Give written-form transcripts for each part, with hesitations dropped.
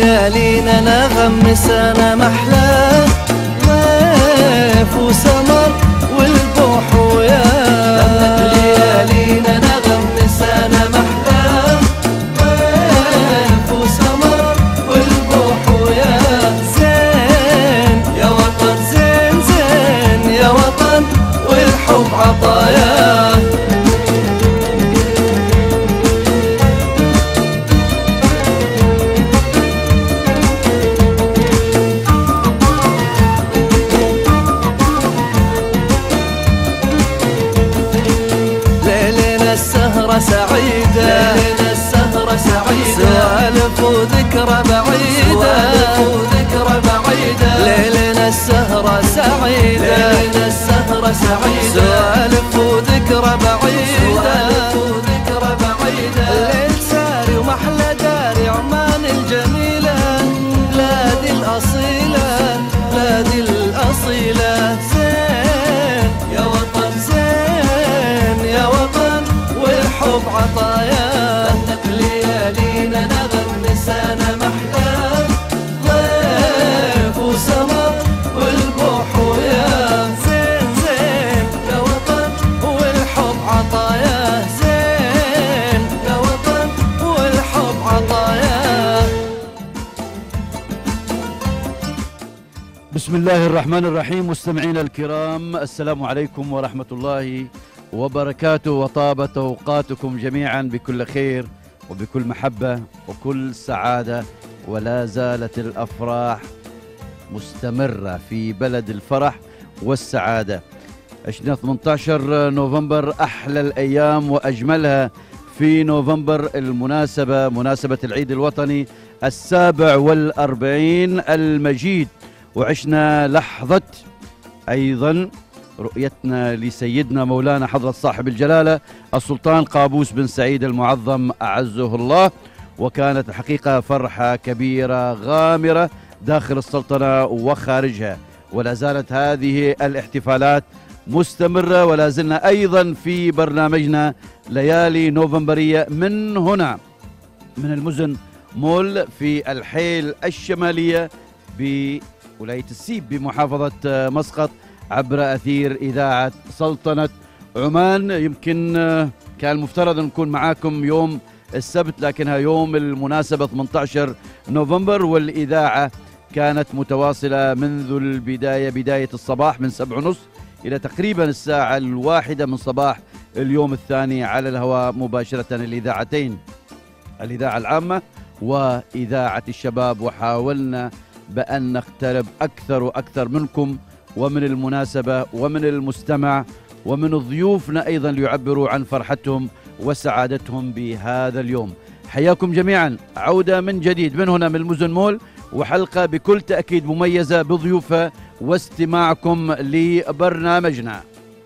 ليالينا نغم سنة محلاه، ضيف وسمر والبوح وياه. غنت ليالينا نغم سنة محلاه، ضيف وسمر والبوح وياه. زين يا وطن زين زين يا وطن والحب عطاياه. السهرة سعيدة، ليلنا السهرة سعيدة، سوالف وذكرى بعيدة، سوالف وذكرى بعيدة. ليلنا السهرة سعيدة، ليلنا السهرة سعيدة، سوالف وذكرى بعيدة، سوالف وذكرى بعيدة. الليل ساري ومحلى داري عمان الجميلة، بلادي الأصيلة بلادي الأصيلة. زين يا وطن زين يا وطن والحب عطاياه. غنت ليالينا نغم سنة محلاه، ضيف وسمر والبوح وياه. زين زين يا وطن والحب عطاياه. زين يا وطن والحب عطاياه. بسم الله الرحمن الرحيم. مستمعينا الكرام، السلام عليكم ورحمة الله وبركاته، وطابت أوقاتكم جميعا بكل خير وبكل محبة وكل سعادة. ولا زالت الأفراح مستمرة في بلد الفرح والسعادة. عشنا 18 نوفمبر أحلى الأيام وأجملها في نوفمبر، المناسبة مناسبة العيد الوطني 47 المجيد. وعشنا لحظة أيضا رؤيتنا لسيدنا مولانا حضرة صاحب الجلالة السلطان قابوس بن سعيد المعظم أعزه الله، وكانت الحقيقة فرحة كبيرة غامرة داخل السلطنة وخارجها. ولا زالت هذه الاحتفالات مستمرة، ولا زلنا أيضا في برنامجنا ليالي نوفمبرية من هنا من المزن مول في الحيل الشمالية بولاية السيب بمحافظة مسقط، عبر أثير إذاعة سلطنة عمان. يمكن كان المفترض أن نكون معاكم يوم السبت، لكنها يوم المناسبة 18 نوفمبر، والإذاعة كانت متواصلة منذ البداية، بداية الصباح من 7:30 إلى تقريبا الساعة 1 من صباح اليوم الثاني على الهواء مباشرة، الإذاعتين، الإذاعة العامة وإذاعة الشباب. وحاولنا بأن نقترب أكثر وأكثر منكم ومن المناسبة ومن المستمع ومن ضيوفنا أيضا ليعبروا عن فرحتهم وسعادتهم بهذا اليوم. حياكم جميعا، عودة من جديد من هنا من المزن مول، وحلقة بكل تأكيد مميزة بضيوفها واستماعكم لبرنامجنا.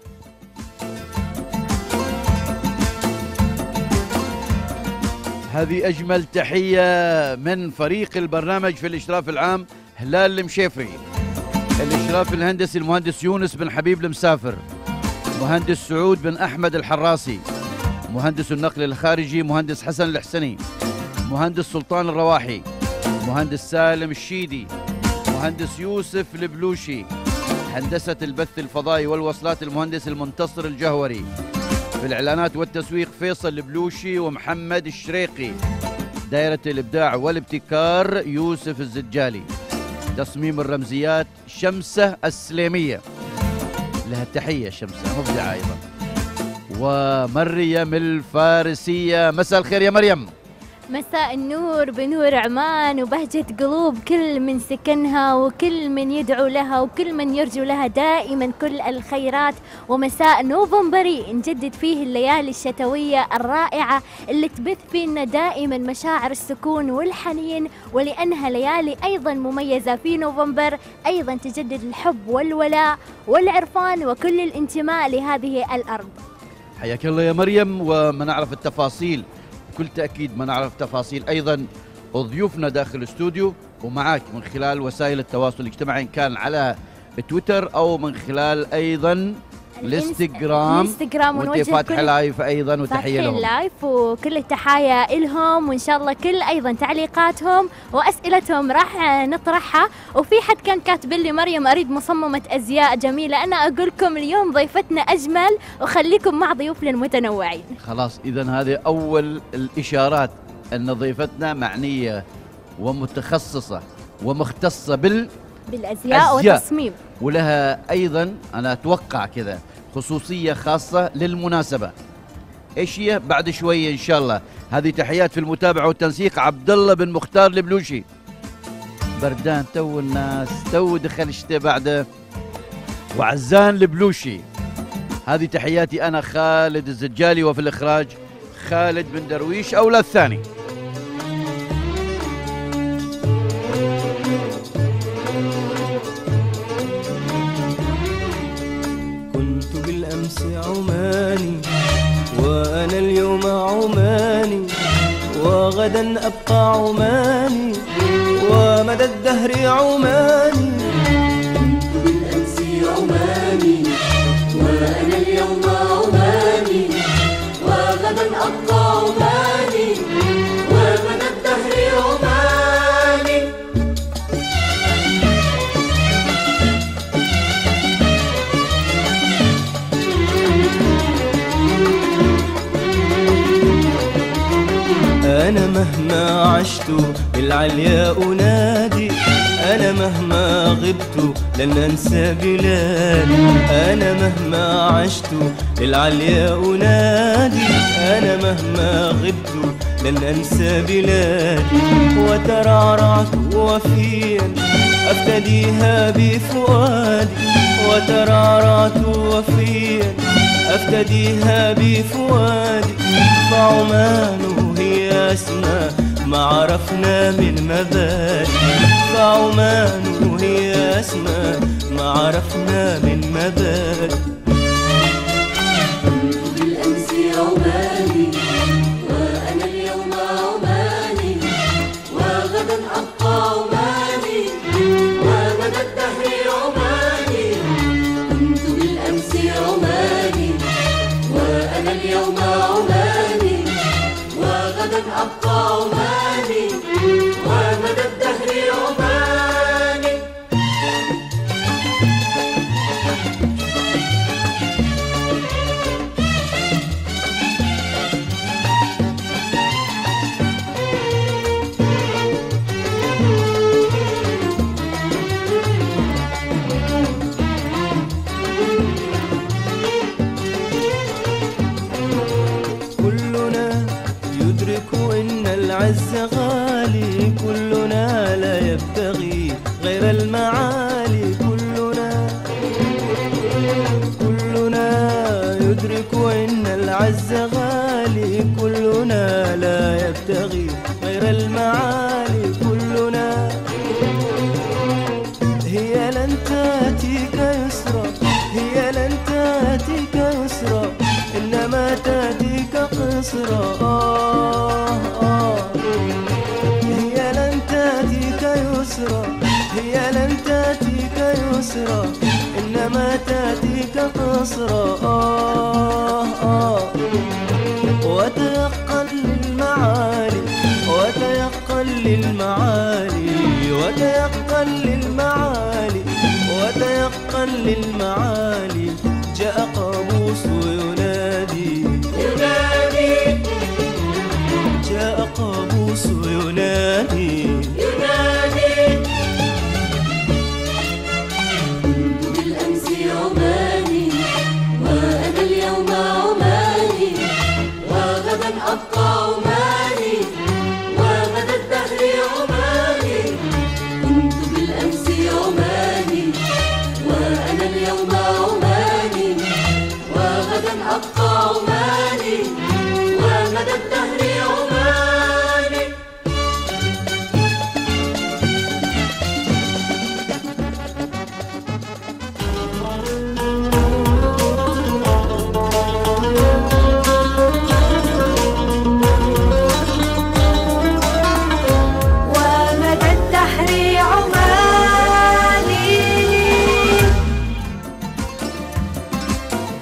هذه أجمل تحية من فريق البرنامج في الإشراف العام هلال المشيفري، الإشراف الهندسي المهندس يونس بن حبيب المسافر، مهندس سعود بن أحمد الحراسي، مهندس النقل الخارجي مهندس حسن الحسني، مهندس سلطان الرواحي، مهندس سالم الشيدي، مهندس يوسف البلوشي، هندسة البث الفضائي والوصلات المهندس المنتصر الجهوري، في الإعلانات والتسويق فيصل البلوشي ومحمد الشريقي، دائرة الإبداع والابتكار يوسف الزجالي، تصميم الرمزيات شمسة السليمية، لها تحية شمسة مبدعة أيضا، ومريم الفارسية. مساء الخير يا مريم. مساء النور بنور عمان وبهجة قلوب كل من سكنها وكل من يدعو لها وكل من يرجو لها دائما كل الخيرات. ومساء نوفمبري نجدد فيه الليالي الشتوية الرائعة اللي تبث فينا دائما مشاعر السكون والحنين، ولأنها ليالي أيضا مميزة في نوفمبر أيضا تجدد الحب والولاء والعرفان وكل الانتماء لهذه الأرض. حياك الله يا مريم. وما نعرف التفاصيل بكل تأكيد، ما نعرف تفاصيل أيضا ضيوفنا داخل الاستوديو ومعاك من خلال وسائل التواصل الاجتماعي، إن كان على تويتر أو من خلال أيضا الانستغرام ونوجه وانت فاتحه لايف ايضا، وتحيه لهم. لايف وكل التحايا لهم، وان شاء الله كل ايضا تعليقاتهم واسئلتهم راح نطرحها. وفي حد كان كاتب لي مريم اريد مصممه ازياء جميله، انا اقول لكم اليوم ضيفتنا اجمل، وخليكم مع ضيوفنا المتنوعين. خلاص اذا هذه اول الاشارات ان ضيفتنا معنيه ومتخصصه ومختصه بالازياء والتصميم، ولها ايضا انا اتوقع كذا خصوصيه خاصه للمناسبه. ايش هي؟ بعد شويه ان شاء الله. هذه تحيات في المتابعه والتنسيق عبد الله بن مختار البلوشي. بردان تو الناس تو دخل الشتاء بعده، وعزان البلوشي. هذه تحياتي انا خالد الزجالي، وفي الاخراج خالد بن درويش اولى الثاني. بالأمس عماني وأنا اليوم عماني، وغدا أبقى عماني ومدى الدهر عماني. كنت بالأمس عماني وأنا اليوم عماني، وغدا أبقى عماني ومدى الدهر عماني. أنا مهما عشت بالعليا أنادي، أنا مهما غبت لن أنسى بلادي. أنا مهما عشت بالعليا أنادي، أنا مهما غبت لن أنسى بلادي. وترعرعت وفيا أفتديها بفؤادي، وترعرعت وفيا أفتديها بفؤادي. فعمان هي أسمى ما عرفنا من مبادئ، فعمان هي أسمى ما عرفنا من مبادئ. كنت بالأمس عماني وأنا اليوم عماني، وغدا أبقى عماني ومدى الدهر عماني. كنت بالأمس عماني وأنا اليوم عماني، وغدا أبقى عماني ومدى الدهر عماني. كلنا يدرك إن العز غالي، كلنا لا يبتغي غير المعالي. كلنا يدرك إن العز غالي، كلنا لا يبتغي غير المعالي. كلنا هي لن تأتيك يسرا، هي لن تأتيك يسرا، إنما تأتيك قصرا. هي لن تأتيك يسرا، هي لن تأتيك يسرا، إنما تأتيك قصرا. وتيقن للمعالي، وتيقن للمعالي، وتيقن للمعالي، وتيقن للمعالي. جاء قابوس ينادي ينادي، جاء قابوس ينادي ينادي. كنت بالأمس عماني وأنا اليوم عماني، وغدا أبقى عماني ومدى الدهر عماني. كنت بالأمس عماني وأنا اليوم عماني، وغدا أبقى عماني ومدى الدهر عماني. ومدى الدهر عماني.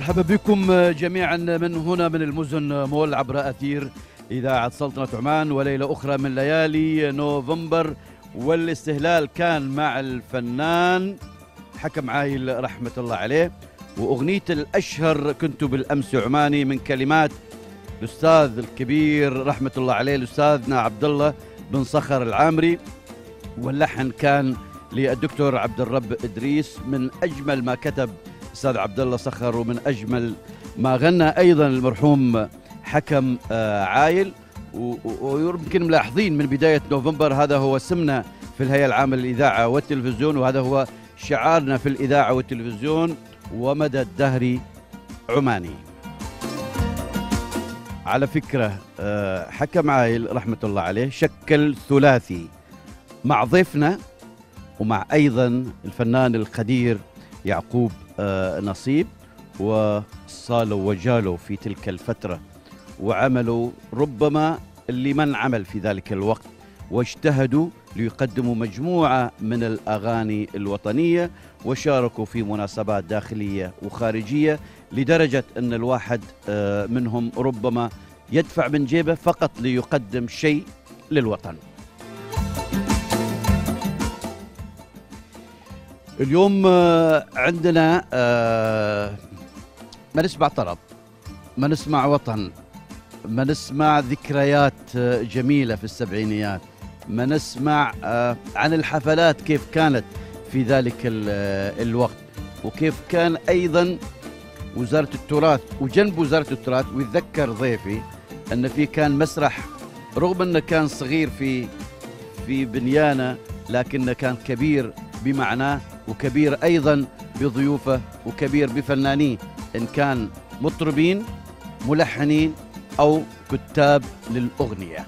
مرحبا بكم جميعا من هنا من المزن مول عبر أثير إذاعة سلطنة عمان، وليلة أخرى من ليالي نوفمبر. والاستهلال كان مع الفنان حكم عايل رحمة الله عليه، وأغنية الأشهر كنت بالأمس عماني من كلمات الأستاذ الكبير رحمة الله عليه الأستاذنا عبد الله بن صخر العامري، واللحن كان للدكتور عبد الرب إدريس. من أجمل ما كتب أستاذ عبد الله صخر ومن أجمل ما غنى أيضا المرحوم حكم عايل. ويمكن ملاحظين من بداية نوفمبر هذا هو اسمنا في الهيئة العامة للإذاعة والتلفزيون، وهذا هو شعارنا في الإذاعة والتلفزيون: ومدى الدهر عماني. على فكرة حكم عايل رحمة الله عليه شكل ثلاثي مع ضيفنا ومع أيضا الفنان القدير يعقوب نصيب، وصالوا وجالوا في تلك الفترة وعملوا ربما لمن عمل في ذلك الوقت، واجتهدوا ليقدموا مجموعة من الأغاني الوطنية، وشاركوا في مناسبات داخلية وخارجية، لدرجة أن الواحد منهم ربما يدفع من جيبه فقط ليقدم شيء للوطن. اليوم عندنا ما نسمع طرب، ما نسمع وطن، ما نسمع ذكريات جميلة في السبعينيات، ما نسمع عن الحفلات كيف كانت في ذلك الوقت، وكيف كان أيضا وزارة التراث وجنب وزارة التراث. ويتذكر ضيفي أن في كان مسرح، رغم أنه كان صغير في بنيانه، لكنه كان كبير بمعناه، وكبير أيضا بضيوفه، وكبير بفنانيه، إن كان مطربين ملحنين أو كتاب للأغنية.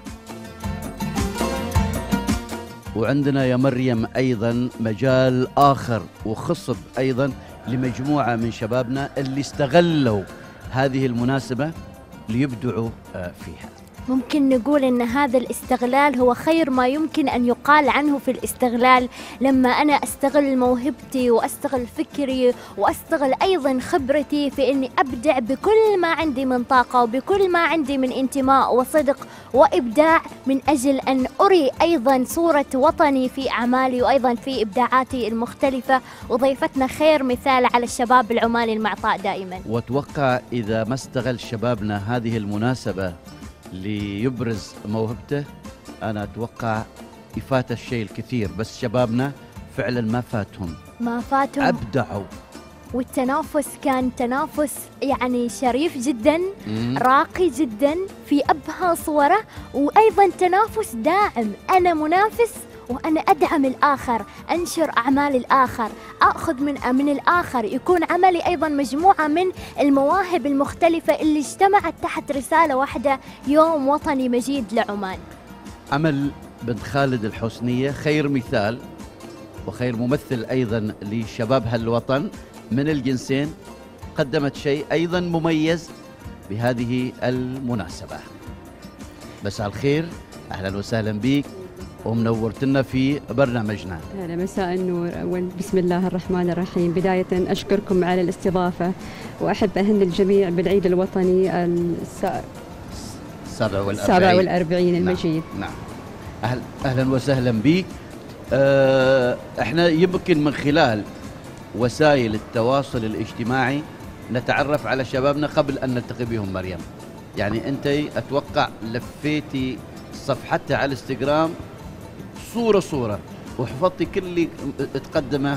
وعندنا يا مريم أيضا مجال آخر وخصب أيضا لمجموعة من شبابنا اللي استغلوا هذه المناسبة ليبدعوا فيها. ممكن نقول أن هذا الاستغلال هو خير ما يمكن أن يقال عنه في الاستغلال، لما أنا أستغل موهبتي وأستغل فكري وأستغل أيضا خبرتي في أني أبدع بكل ما عندي من طاقة وبكل ما عندي من انتماء وصدق وإبداع، من أجل أن أري أيضا صورة وطني في أعمالي وأيضا في إبداعاتي المختلفة. وضيفتنا خير مثال على الشباب العماني المعطاء دائما. وأتوقع إذا ما استغل شبابنا هذه المناسبة ليبرز موهبته، أنا أتوقع يفات الشيء الكثير، بس شبابنا فعلا ما فاتهم، أبدعوا. والتنافس كان تنافس يعني شريف جدا، راقي جدا في أبهى صوره، وأيضا تنافس داعم. أنا منافس وأنا أدعم الآخر، أنشر أعمال الآخر، أخذ من الآخر، يكون عملي أيضا مجموعة من المواهب المختلفة اللي اجتمعت تحت رسالة واحدة: يوم وطني مجيد لعمان. أمل بنت خالد الحسنية خير مثال وخير ممثل أيضا لشباب هالوطن من الجنسين، قدمت شيء أيضا مميز بهذه المناسبة. مساء الخير، أهلا وسهلا بك ومنورتنا في برنامجنا. هلا، مساء النور. بسم الله الرحمن الرحيم. بداية أشكركم على الاستضافة، وأحب أهن الجميع بالعيد الوطني السابع والأربعين المجيد. نعم. أهلا وسهلا بك. احنا يمكن من خلال وسائل التواصل الاجتماعي نتعرف على شبابنا قبل أن نلتقي بهم. مريم، يعني أنت أتوقع لفيتي صفحتها على الانستغرام صورة وحفظتي كل اللي تقدمه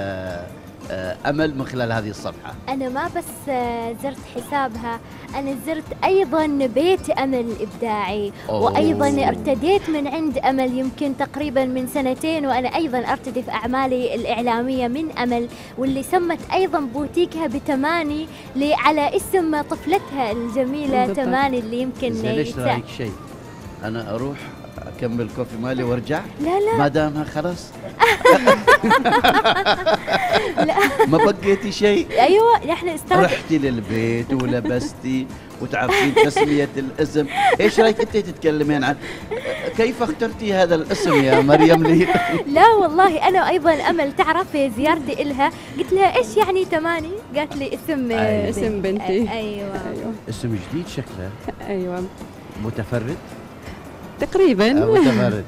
أمل من خلال هذه الصفحة. أنا ما بس زرت حسابها، أنا زرت أيضا بيت أمل الإبداعي. وأيضا ارتديت من عند أمل يمكن تقريبا من 2 وأنا أيضا أرتدي في أعمالي الإعلامية من أمل، واللي سمت أيضا بوتيكها بتماني على اسم طفلتها الجميلة تماني، اللي يمكن ليش رأيك شيء أنا أروح أكمل كوفي مالي وارجع؟ لا ما دامها خلاص. لا ما بقيتي شيء؟ ايوه احنا استاذ. رحتي للبيت ولبستي وتعرفين تسمية الاسم. ايش رايك انت تتكلمين عن كيف اخترتي هذا الاسم يا مريم لي؟ لا والله انا ايضا امل تعرف في زيارتي الها قلت لها ايش يعني تماني؟ قالت لي اسم اسم بنتي. ايوه اسم جديد شكله. ايوه متفرد؟ تقريبا. متفرد.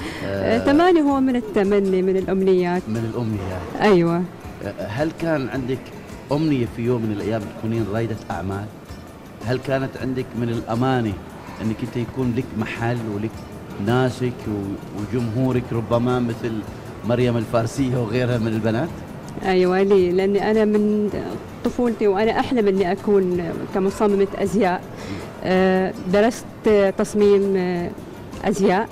تماني هو من التمني، من الامنيات. من الامنيات. ايوه. هل كان عندك امنية في يوم من الايام تكونين رائدة اعمال؟ هل كانت عندك من الاماني انك انت يكون لك محل ولك ناسك وجمهورك ربما مثل مريم الفارسية وغيرها من البنات؟ ايوه لي، لاني انا من طفولتي وانا احلم اني اكون كمصممة ازياء. درست تصميم ازياء.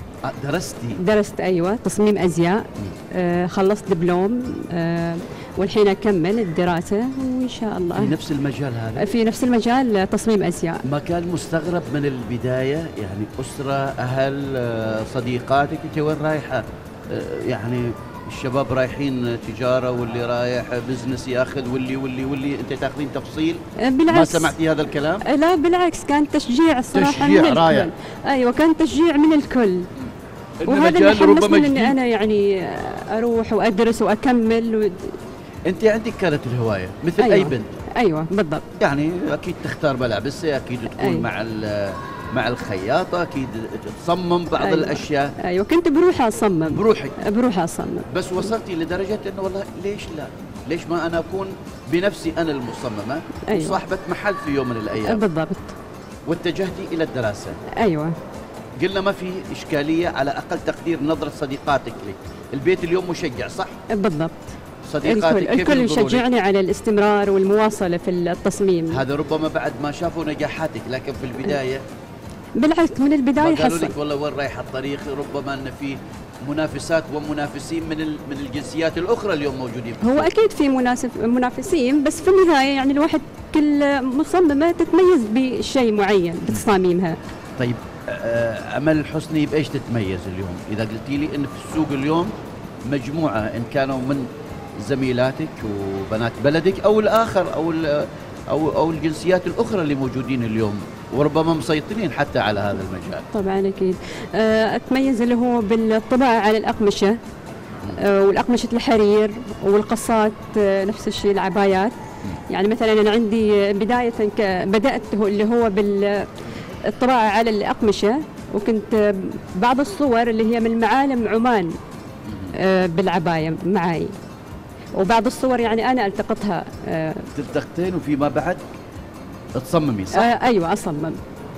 درست ايوه تصميم ازياء. خلصت دبلوم، والحين اكمل الدراسه وان شاء الله في نفس المجال هذا. في نفس المجال تصميم ازياء. ما كان مستغرب من البدايه؟ يعني اسره، اهل، صديقاتك، انت وين رايحه؟ يعني الشباب رايحين تجاره واللي رايح بزنس ياخذ واللي انت تاخذين تفصيل. بالعكس. ما سمعتي هذا الكلام؟ لا بالعكس، كان تشجيع الصراحه. تشجيع من رايح. الكل. ايوه كان تشجيع من الكل. وهذا اللي حمسني اني انا يعني اروح وادرس واكمل انت عندك كانت الهوايه مثل أيوة. اي بنت. ايوه بالضبط. يعني اكيد تختار ملابسها، اكيد تكون أيوة. مع الخياطه، اكيد تصمم بعض أيوة. الاشياء. ايوه كنت بروح اصمم. بروحك اصمم. بس وصلتي لدرجه انه والله ليش لا؟ ليش ما انا اكون بنفسي انا المصممه؟ أيوة. وصاحبه محل في يوم من الايام. بالضبط. واتجهتي الى الدراسه. ايوه. قلنا ما في اشكاليه على اقل تقدير نظره صديقاتك لك. البيت اليوم مشجع صح؟ بالضبط. صديقاتك الكل يشجعني على الاستمرار والمواصله في التصميم. هذا ربما بعد ما شافوا نجاحاتك، لكن في البدايه بالعكس من البدايه قالوا لك والله وين رايح الطريق؟ ربما ان في منافسات ومنافسين من الجنسيات الاخرى اليوم موجودين. هو اكيد في منافسين، بس في النهايه يعني الواحد كل مصممه تتميز بشيء معين بتصاميمها. طيب امل الحسني بايش تتميز اليوم؟ اذا قلتي لي ان في السوق اليوم مجموعه ان كانوا من زميلاتك وبنات بلدك او الاخر او الجنسيات الاخرى اللي موجودين اليوم وربما مسيطرين حتى على هذا المجال. طبعا اكيد. اتميز اللي هو بالطباعه على الاقمشه، والاقمشه الحرير والقصات، نفس الشيء العبايات. يعني مثلا انا عندي بدايه بدات اللي هو بالطباعه على الاقمشه، وكنت بعض الصور اللي هي من معالم عمان بالعبايه معي، وبعض الصور يعني انا التقطها. تلتقطين وفيما بعد تصممي صح؟ ايوه اصمم.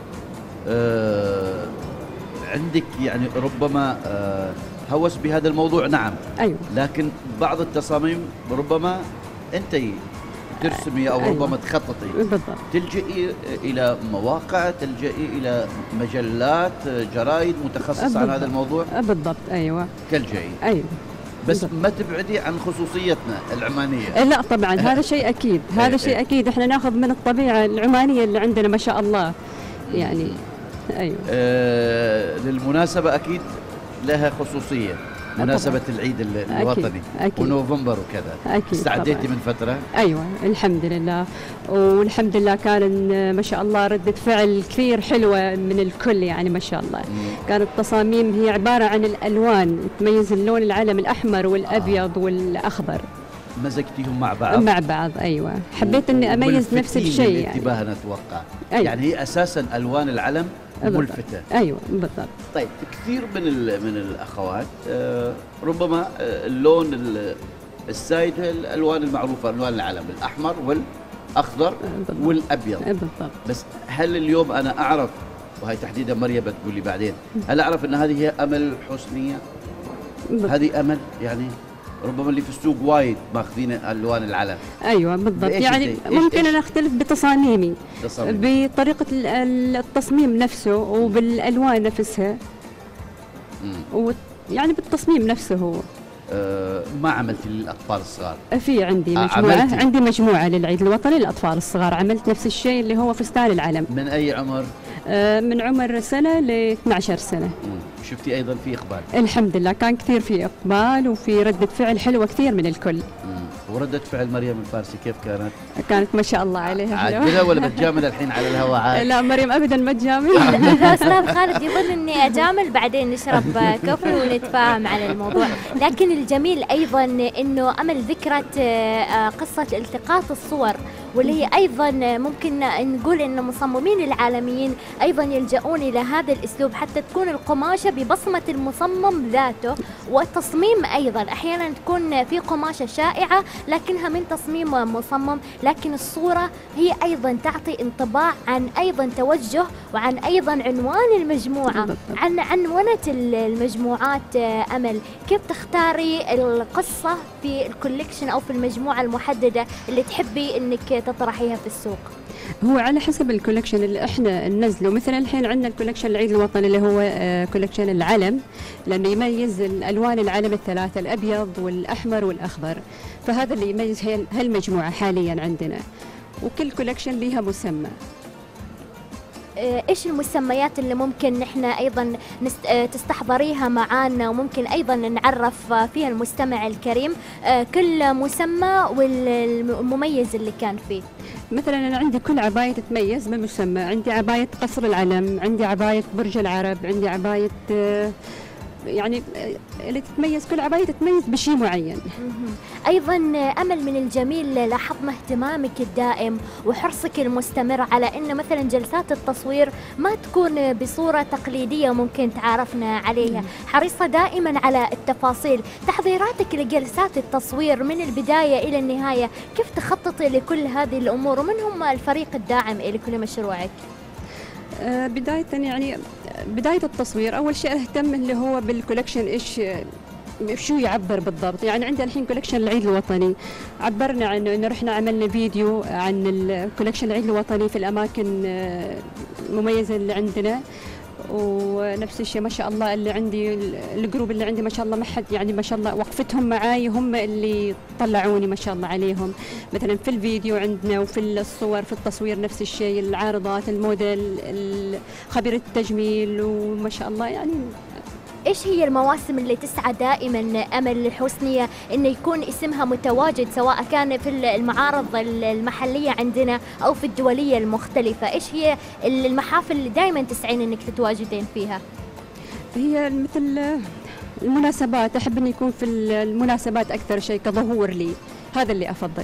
عندك يعني ربما هوس بهذا الموضوع نعم. ايوه. لكن بعض التصاميم ربما انت ترسمي او ربما تخططي. بالضبط. تلجئي الى مواقع، تلجئي الى مجلات، جرايد متخصصه عن هذا الموضوع. بالضبط. ايوه. تلجئي. ايوه. بس ما تبعدي عن خصوصيتنا العمانيه. لا طبعا هذا شيء اكيد، هذا شيء اكيد. احنا ناخذ من الطبيعه العمانيه اللي عندنا ما شاء الله يعني. ايوه. للمناسبه اكيد لها خصوصيه، مناسبة العيد الوطني أكيد. ونوفمبر وكذا. أكيد. استعديتي طبعاً. من فترة؟ أيوة الحمد لله، والحمد لله كان ما شاء الله ردة فعل كثير حلوة من الكل يعني ما شاء الله. كانت التصاميم هي عبارة عن الألوان، تميز اللون العلم الأحمر والأبيض والأخضر. مزجتيهم مع بعض؟ مع بعض أيوة. حبيت إني أميز نفس الشيء يعني. انتباهنا أتوقع. أيوة. يعني هي أساساً ألوان العلم ملفتة. أيوة بالضبط. طيب كثير من الأخوات ربما اللون السائد الألوان المعروفة، ألوان العلم الأحمر والأخضر والأبيض. بالضبط. بس هل اليوم أنا أعرف، وهي تحديدا مريم بتقول لي بعدين، هل أعرف أن هذه هي أمل حسنية؟ هذه أمل يعني ربما اللي في السوق وايد ماخذين الوان العلم. ايوه بالضبط. يعني ممكن انا اختلف بتصاميمي، بطريقه التصميم نفسه وبالالوان نفسها، ويعني بالتصميم نفسه هو. ما عملت للاطفال الصغار؟ في عندي مجموعه، عندي مجموعه للعيد الوطني للاطفال الصغار، عملت نفس الشيء اللي هو فستان العلم. من اي عمر؟ من عمر سنه ل 12 سنه. شفتي ايضا في اقبال؟ الحمد لله كان كثير في اقبال وفي رده فعل حلوه كثير من الكل. وردة فعل مريم الفارسي كيف كانت؟ كانت ما شاء الله عليها حلوة. عاجلة ولا بتجامل الحين على الهواء عاد؟ لا مريم ابدا ما تجامل. إذا أستاذ خالد يظن إني أجامل بعدين نشرب كوفي ونتفاهم على الموضوع. لكن الجميل أيضا إنه أمل ذكرت قصة التقاط الصور، واللي هي أيضا ممكن نقول إن مصممين العالميين أيضا يلجؤون إلى هذا الأسلوب حتى تكون القماشة ببصمة المصمم ذاته، والتصميم أيضا أحيانا تكون في قماشة شائعة لكنها من تصميم مصمم، لكن الصورة هي أيضا تعطي انطباع عن أيضا توجه وعن أيضا عنوان المجموعة، عن عنونة المجموعات. أمل، كيف تختاري القصة في الكوليكشن أو في المجموعة المحددة اللي تحبي إنك تطرحيها في السوق؟ هو على حسب الكولكشن اللي احنا ننزله. مثلا الحين عندنا الكولكشن العيد الوطني اللي هو كولكشن العلم، لانه يميز الالوان العلم الثلاثه، الابيض والاحمر والاخضر، فهذا اللي يميز هالمجموعه حاليا عندنا، وكل كولكشن لها مسمى. ايش المسميات اللي ممكن نحن ايضا تستحضريها معانا وممكن ايضا نعرف فيها المستمع الكريم كل مسمى والمميز اللي كان فيه؟ مثلا انا عندي كل عبايه تتميز بمسمى، عندي عبايه قصر العلم، عندي عبايه برج العرب، عندي عبايه يعني اللي تتميز، كل عباية تتميز بشيء معين. أيضا أمل، من الجميل لاحظنا اهتمامك الدائم وحرصك المستمر على أن مثلا جلسات التصوير ما تكون بصورة تقليدية ممكن تعرفنا عليها، حريصة دائما على التفاصيل. تحضيراتك لجلسات التصوير من البداية إلى النهاية، كيف تخططي لكل هذه الأمور ومن هم الفريق الداعم لكل مشروعك؟ بداية يعني بداية التصوير أول شيء أهتم اللي هو بالكولكشن إيش شو يعبر بالضبط. يعني عندي الحين كولكشن العيد الوطني، عبرنا عنه إنه رحنا عملنا فيديو عن الكولكشن العيد الوطني في الأماكن المميزة اللي عندنا، ونفس الشيء ما شاء الله اللي عندي الجروب اللي عندي ما شاء الله ما حد يعني ما شاء الله وقفتهم معاي هم اللي طلعوني ما شاء الله عليهم. مثلا في الفيديو عندنا وفي الصور في التصوير نفس الشيء، العارضات، الموديل، خبير التجميل، وما شاء الله يعني. إيش هي المواسم اللي تسعى دائما أمل الحسنية إنه يكون اسمها متواجد سواء كان في المعارض المحلية عندنا أو في الدولية المختلفة؟ إيش هي المحافل اللي دائما تسعين إنك تتواجدين فيها؟ هي مثل المناسبات، أحب إن يكون في المناسبات أكثر شيء كظهور لي، هذا اللي أفضل.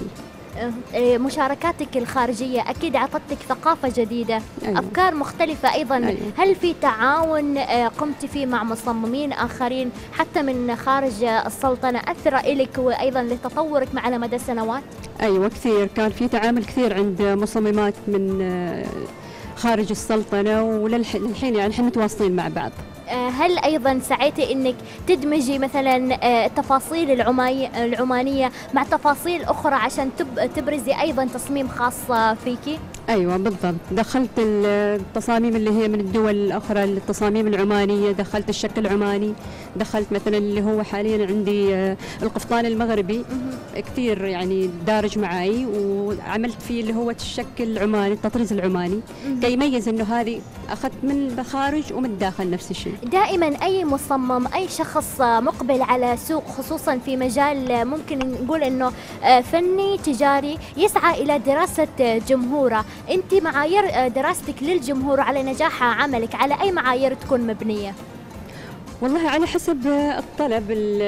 مشاركاتك الخارجية أكيد عطتك ثقافة جديدة. أيوة. أفكار مختلفة أيضا. أيوة. هل في تعاون قمت فيه مع مصممين آخرين حتى من خارج السلطنة أثر إلك وأيضا لتطورك على مدى السنوات؟ أيوة كثير، كان في تعامل كثير عند مصممات من خارج السلطنة، وللحين يعني احنا متواصلين مع بعض. هل أيضا سعيتي أنك تدمجي مثلا التفاصيل العمانية مع تفاصيل أخرى عشان تبرزي أيضا تصميم خاص فيكي؟ أيوة بالضبط، دخلت التصاميم اللي هي من الدول الأخرى، التصاميم العمانية، دخلت الشكل العماني، دخلت مثلا اللي هو حاليا عندي القفطان المغربي كثير يعني دارج معي، وعملت فيه اللي هو الشكل العماني، التطريز العماني، كي يميز إنه هذه أخذت من الخارج ومن الداخل نفس الشيء. دائما أي مصمم، أي شخص مقبل على سوق خصوصا في مجال ممكن نقول إنه فني تجاري، يسعى إلى دراسة جمهوره. أنت معايير دراستك للجمهور على نجاح عملك على أي معايير تكون مبنية؟ والله على حسب الطلب،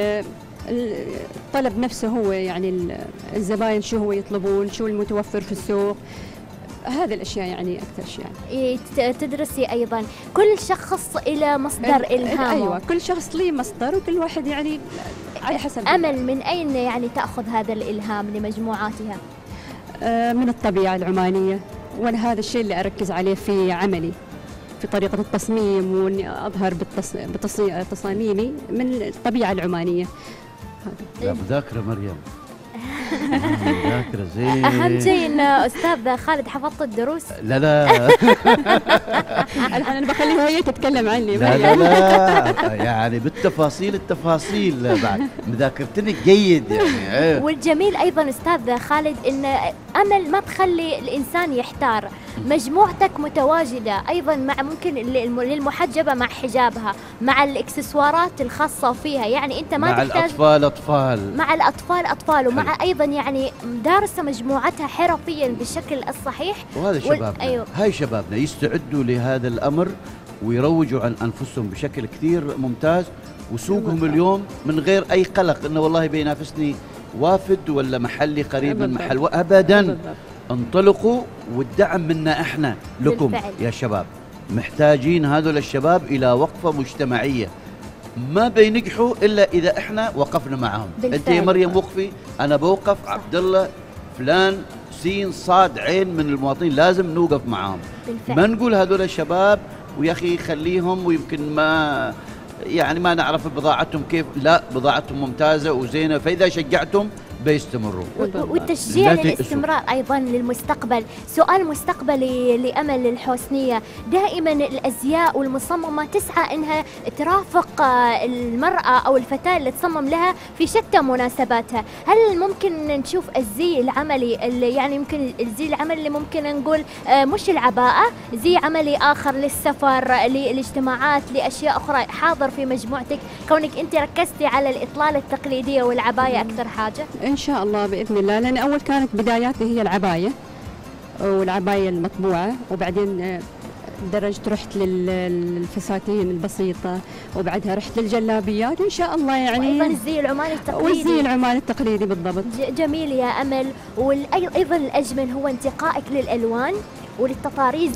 الطلب نفسه هو يعني الزباين شو هو يطلبون، شو المتوفر في السوق، هذه الأشياء يعني أكثر شيء يعني. تدرسي أيضا كل شخص إلى مصدر إلهامه. أيوة كل شخص ليه مصدر وكل واحد يعني على حسب. أمل، من أين يعني تأخذ هذا الإلهام لمجموعاتها؟ من الطبيعة العمانية، وأنا هذا الشيء اللي أركز عليه في عملي، في طريقة التصميم، وإني أظهر بتصاميمي من الطبيعة العمانية. لا مذاكرة مريم. مذاكرة زين. أهم شيء إن أستاذ خالد حفظت الدروس. لا أنا بخليها هي تتكلم عني. لا يعني بالتفاصيل التفاصيل بعد مذاكرتني جيد يعني. والجميل أيضا أستاذ خالد إن أمل ما تخلي الإنسان يحتار، مجموعتك متواجدة أيضا مع ممكن للمحجبة مع حجابها، مع الإكسسوارات الخاصة فيها، يعني أنت ما مع تحتاج الأطفال أطفال، مع الأطفال أطفال، ومع أيضا أيضا يعني دارسة مجموعتها حرفيا بالشكل الصحيح. وهذا شبابنا، أيوه. هاي شبابنا يستعدوا لهذا الأمر ويروجوا عن أنفسهم بشكل كثير ممتاز، وسوقهم اليوم من غير أي قلق إنه والله بينافسني وافد ولا محلي قريب من محل، أبدا. انطلقوا، والدعم منا احنا لكم بالفعل. يا شباب. محتاجين هذول الشباب إلى وقفة مجتمعية، ما بينجحوا إلا إذا احنا وقفنا معهم. أنت يا مريم وقفي، أنا بوقف، عبد الله، فلان، سين، صاد، عين من المواطنين لازم نوقف معهم. بالفعل. ما نقول هذول الشباب ويا أخي خليهم ويمكن ما يعني ما نعرف بضاعتهم كيف، لا، بضاعتهم ممتازة وزينة، فإذا شجعتم بيستمروا. والتشجيع لا تيأسوا. للاستمرار أيضا للمستقبل. سؤال مستقبلي لأمل الحسنية، دائما الأزياء والمصممة تسعى أنها ترافق المرأة أو الفتاة اللي تصمم لها في شتى مناسباتها. هل ممكن نشوف الزي العملي اللي يعني يمكن الزي العملي اللي ممكن نقول مش العباءة، زي عملي آخر للسفر، للاجتماعات، لأشياء أخرى حاضر في مجموعتك، كونك أنت ركزتي على الإطلالة التقليدية والعباية أكثر حاجة؟ إن شاء الله بإذن الله، لأن أول كانت بداياتي هي العباية والعباية المطبوعة، وبعدين درجت رحت للفساتين البسيطة، وبعدها رحت للجلابيات إن شاء الله يعني، وأيضا الزي العماني التقليدي. والزي العماني التقليدي بالضبط. جميل يا أمل. وأيضا الأجمل هو انتقائك للألوان وللتطاريز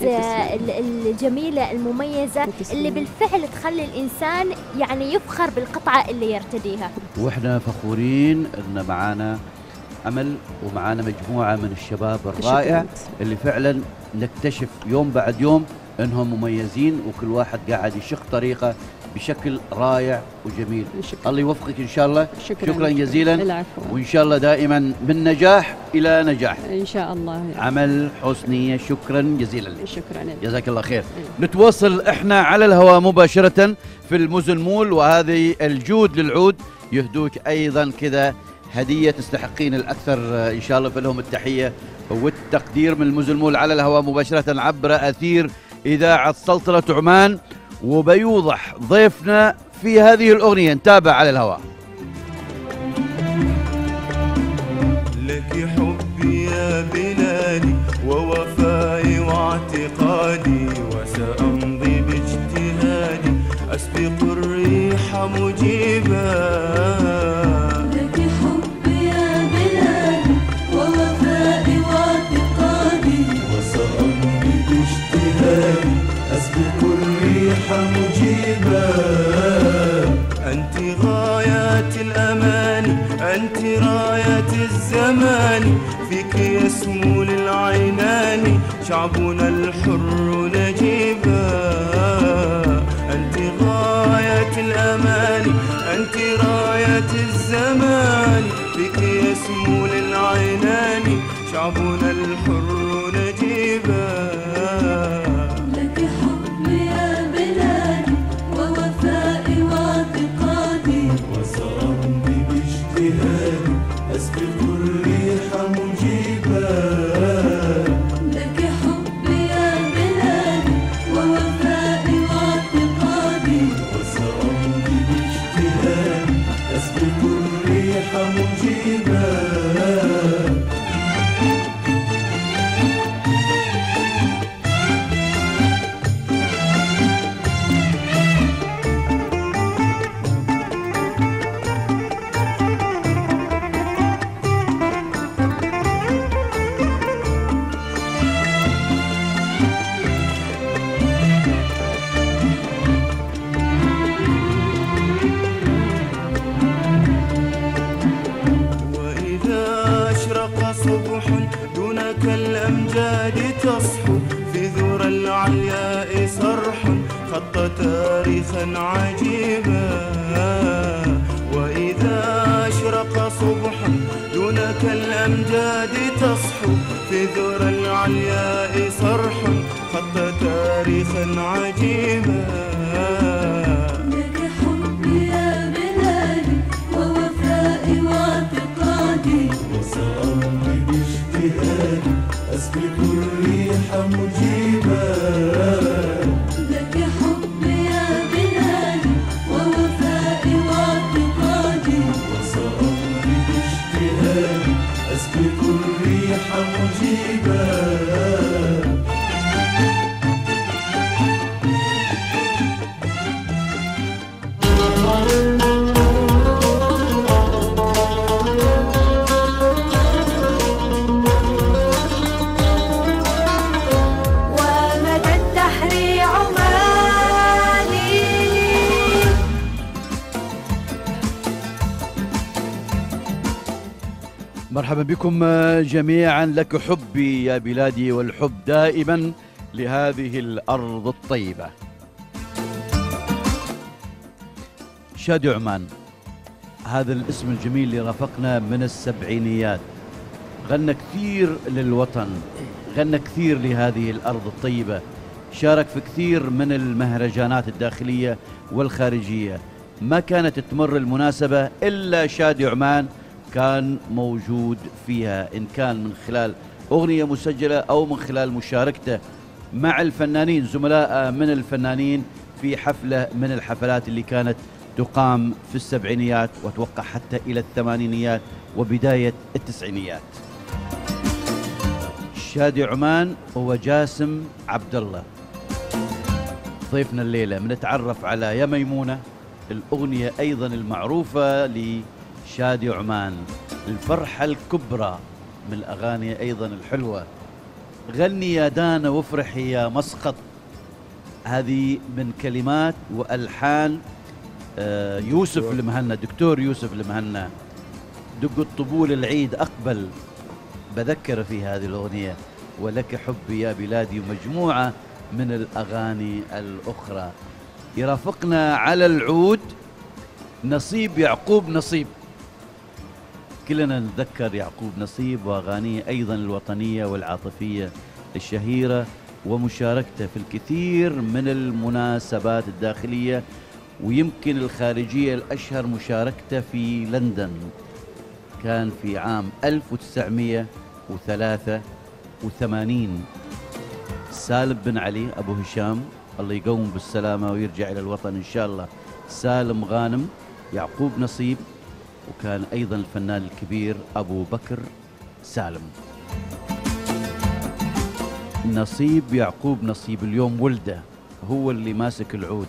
الجميلة المميزة اللي بالفعل تخلي الإنسان يعني يفخر بالقطعة اللي يرتديها. وإحنا فخورين أن معانا أمل ومعانا مجموعة من الشباب الرائع اللي فعلا نكتشف يوم بعد يوم أنهم مميزين، وكل واحد قاعد يشق طريقة بشكل رائع وجميل. شكرا. الله يوفقك إن شاء الله. شكرا جزيلا. العفو. وإن شاء الله دائما من نجاح إلى نجاح إن شاء الله. عمل حسنية، شكرا جزيلا لك. شكرا لك. جزاك الله خير. نتواصل احنا على الهواء مباشرة في المزن مول، وهذه الجود للعود يهدوك أيضا كذا هدية تستحقين الأكثر إن شاء الله، فلهم التحية والتقدير من المزن مول على الهواء مباشرة عبر أثير إذاعة سلطنة عمان. وبيوضح ضيفنا في هذه الأغنية، نتابع على الهواء. لك حبي يا بلادي ووفائي واعتقادي، وسأمضي باجتهادي أسبق الريح مجيبا. لك حبي يا بلادي ووفائي واعتقادي، وسأمضي باجتهادي أسبق الريح مجيبا. أنت غايات الأمان، أنت رايات الزمان، فيك يسمو للعينان شعبنا الحر نجيبا. أنت غايات الأمان، أنت رايات الزمان، فيك يسمو للعينان شعبنا الحر نجيبا. لك حبي يا بلادي ووفائي واعتقادي، وسأمضي باجتهادي أسبق الريح مجيبا. لك حبي يا بلادي ووفائي واعتقادي، وسأمضي باجتهادي أسبق الريح مجيبا. دونك الأمجاد تصحو في ذرى العلياء صرح خط تاريخا عجيبا. وإذا أشرق صبح دونك الأمجاد تصحو في ذرى العلياء صرح خط تاريخا عجيبا. لك حبي يا بلادي ووفائي واعتقادي، وسأمضي باجتهادي أسبق الريح مجيبا. لك حبي يا بلادي ووفائي واعتقادي، وسأمضي باجتهادي مرحبا بكم جميعا. لك حبي يا بلادي، والحب دائما لهذه الأرض الطيبة. شادي عمان، هذا الاسم الجميل اللي رافقنا من السبعينيات، غنى كثير للوطن، غنى كثير لهذه الأرض الطيبة، شارك في كثير من المهرجانات الداخلية والخارجية. ما كانت تمر المناسبة إلا شادي عمان كان موجود فيها، إن كان من خلال أغنية مسجلة أو من خلال مشاركته مع الفنانين زملاء من الفنانين في حفلة من الحفلات اللي كانت تقام في السبعينيات وتوقع حتى إلى الثمانينيات وبداية التسعينيات. شادي عمان هو جاسم عبد الله ضيفنا الليلة. بنتعرف على يا ميمونة، الأغنية أيضا المعروفة لشادي عمان، الفرحة الكبرى، من الأغاني أيضا الحلوة. غني يا دانا وافرحي يا مسقط، هذه من كلمات وألحان يوسف المهنا، دكتور يوسف المهنا. دق الطبول العيد أقبل، بذكر في هذه الأغنية، ولك حبي يا بلادي، ومجموعة من الأغاني الأخرى. يرافقنا على العود نصيب يعقوب نصيب، كلنا نتذكر يعقوب نصيب وأغانيه أيضا الوطنية والعاطفية الشهيرة، ومشاركته في الكثير من المناسبات الداخلية ويمكن الخارجية. الأشهر مشاركته في لندن كان في عام 1983. سالم بن علي أبو هشام، الله يقوم بالسلامة ويرجع إلى الوطن إن شاء الله. سالم غانم، يعقوب نصيب، وكان أيضا الفنان الكبير أبو بكر سالم. نصيب يعقوب نصيب اليوم ولده، هو اللي ماسك العود،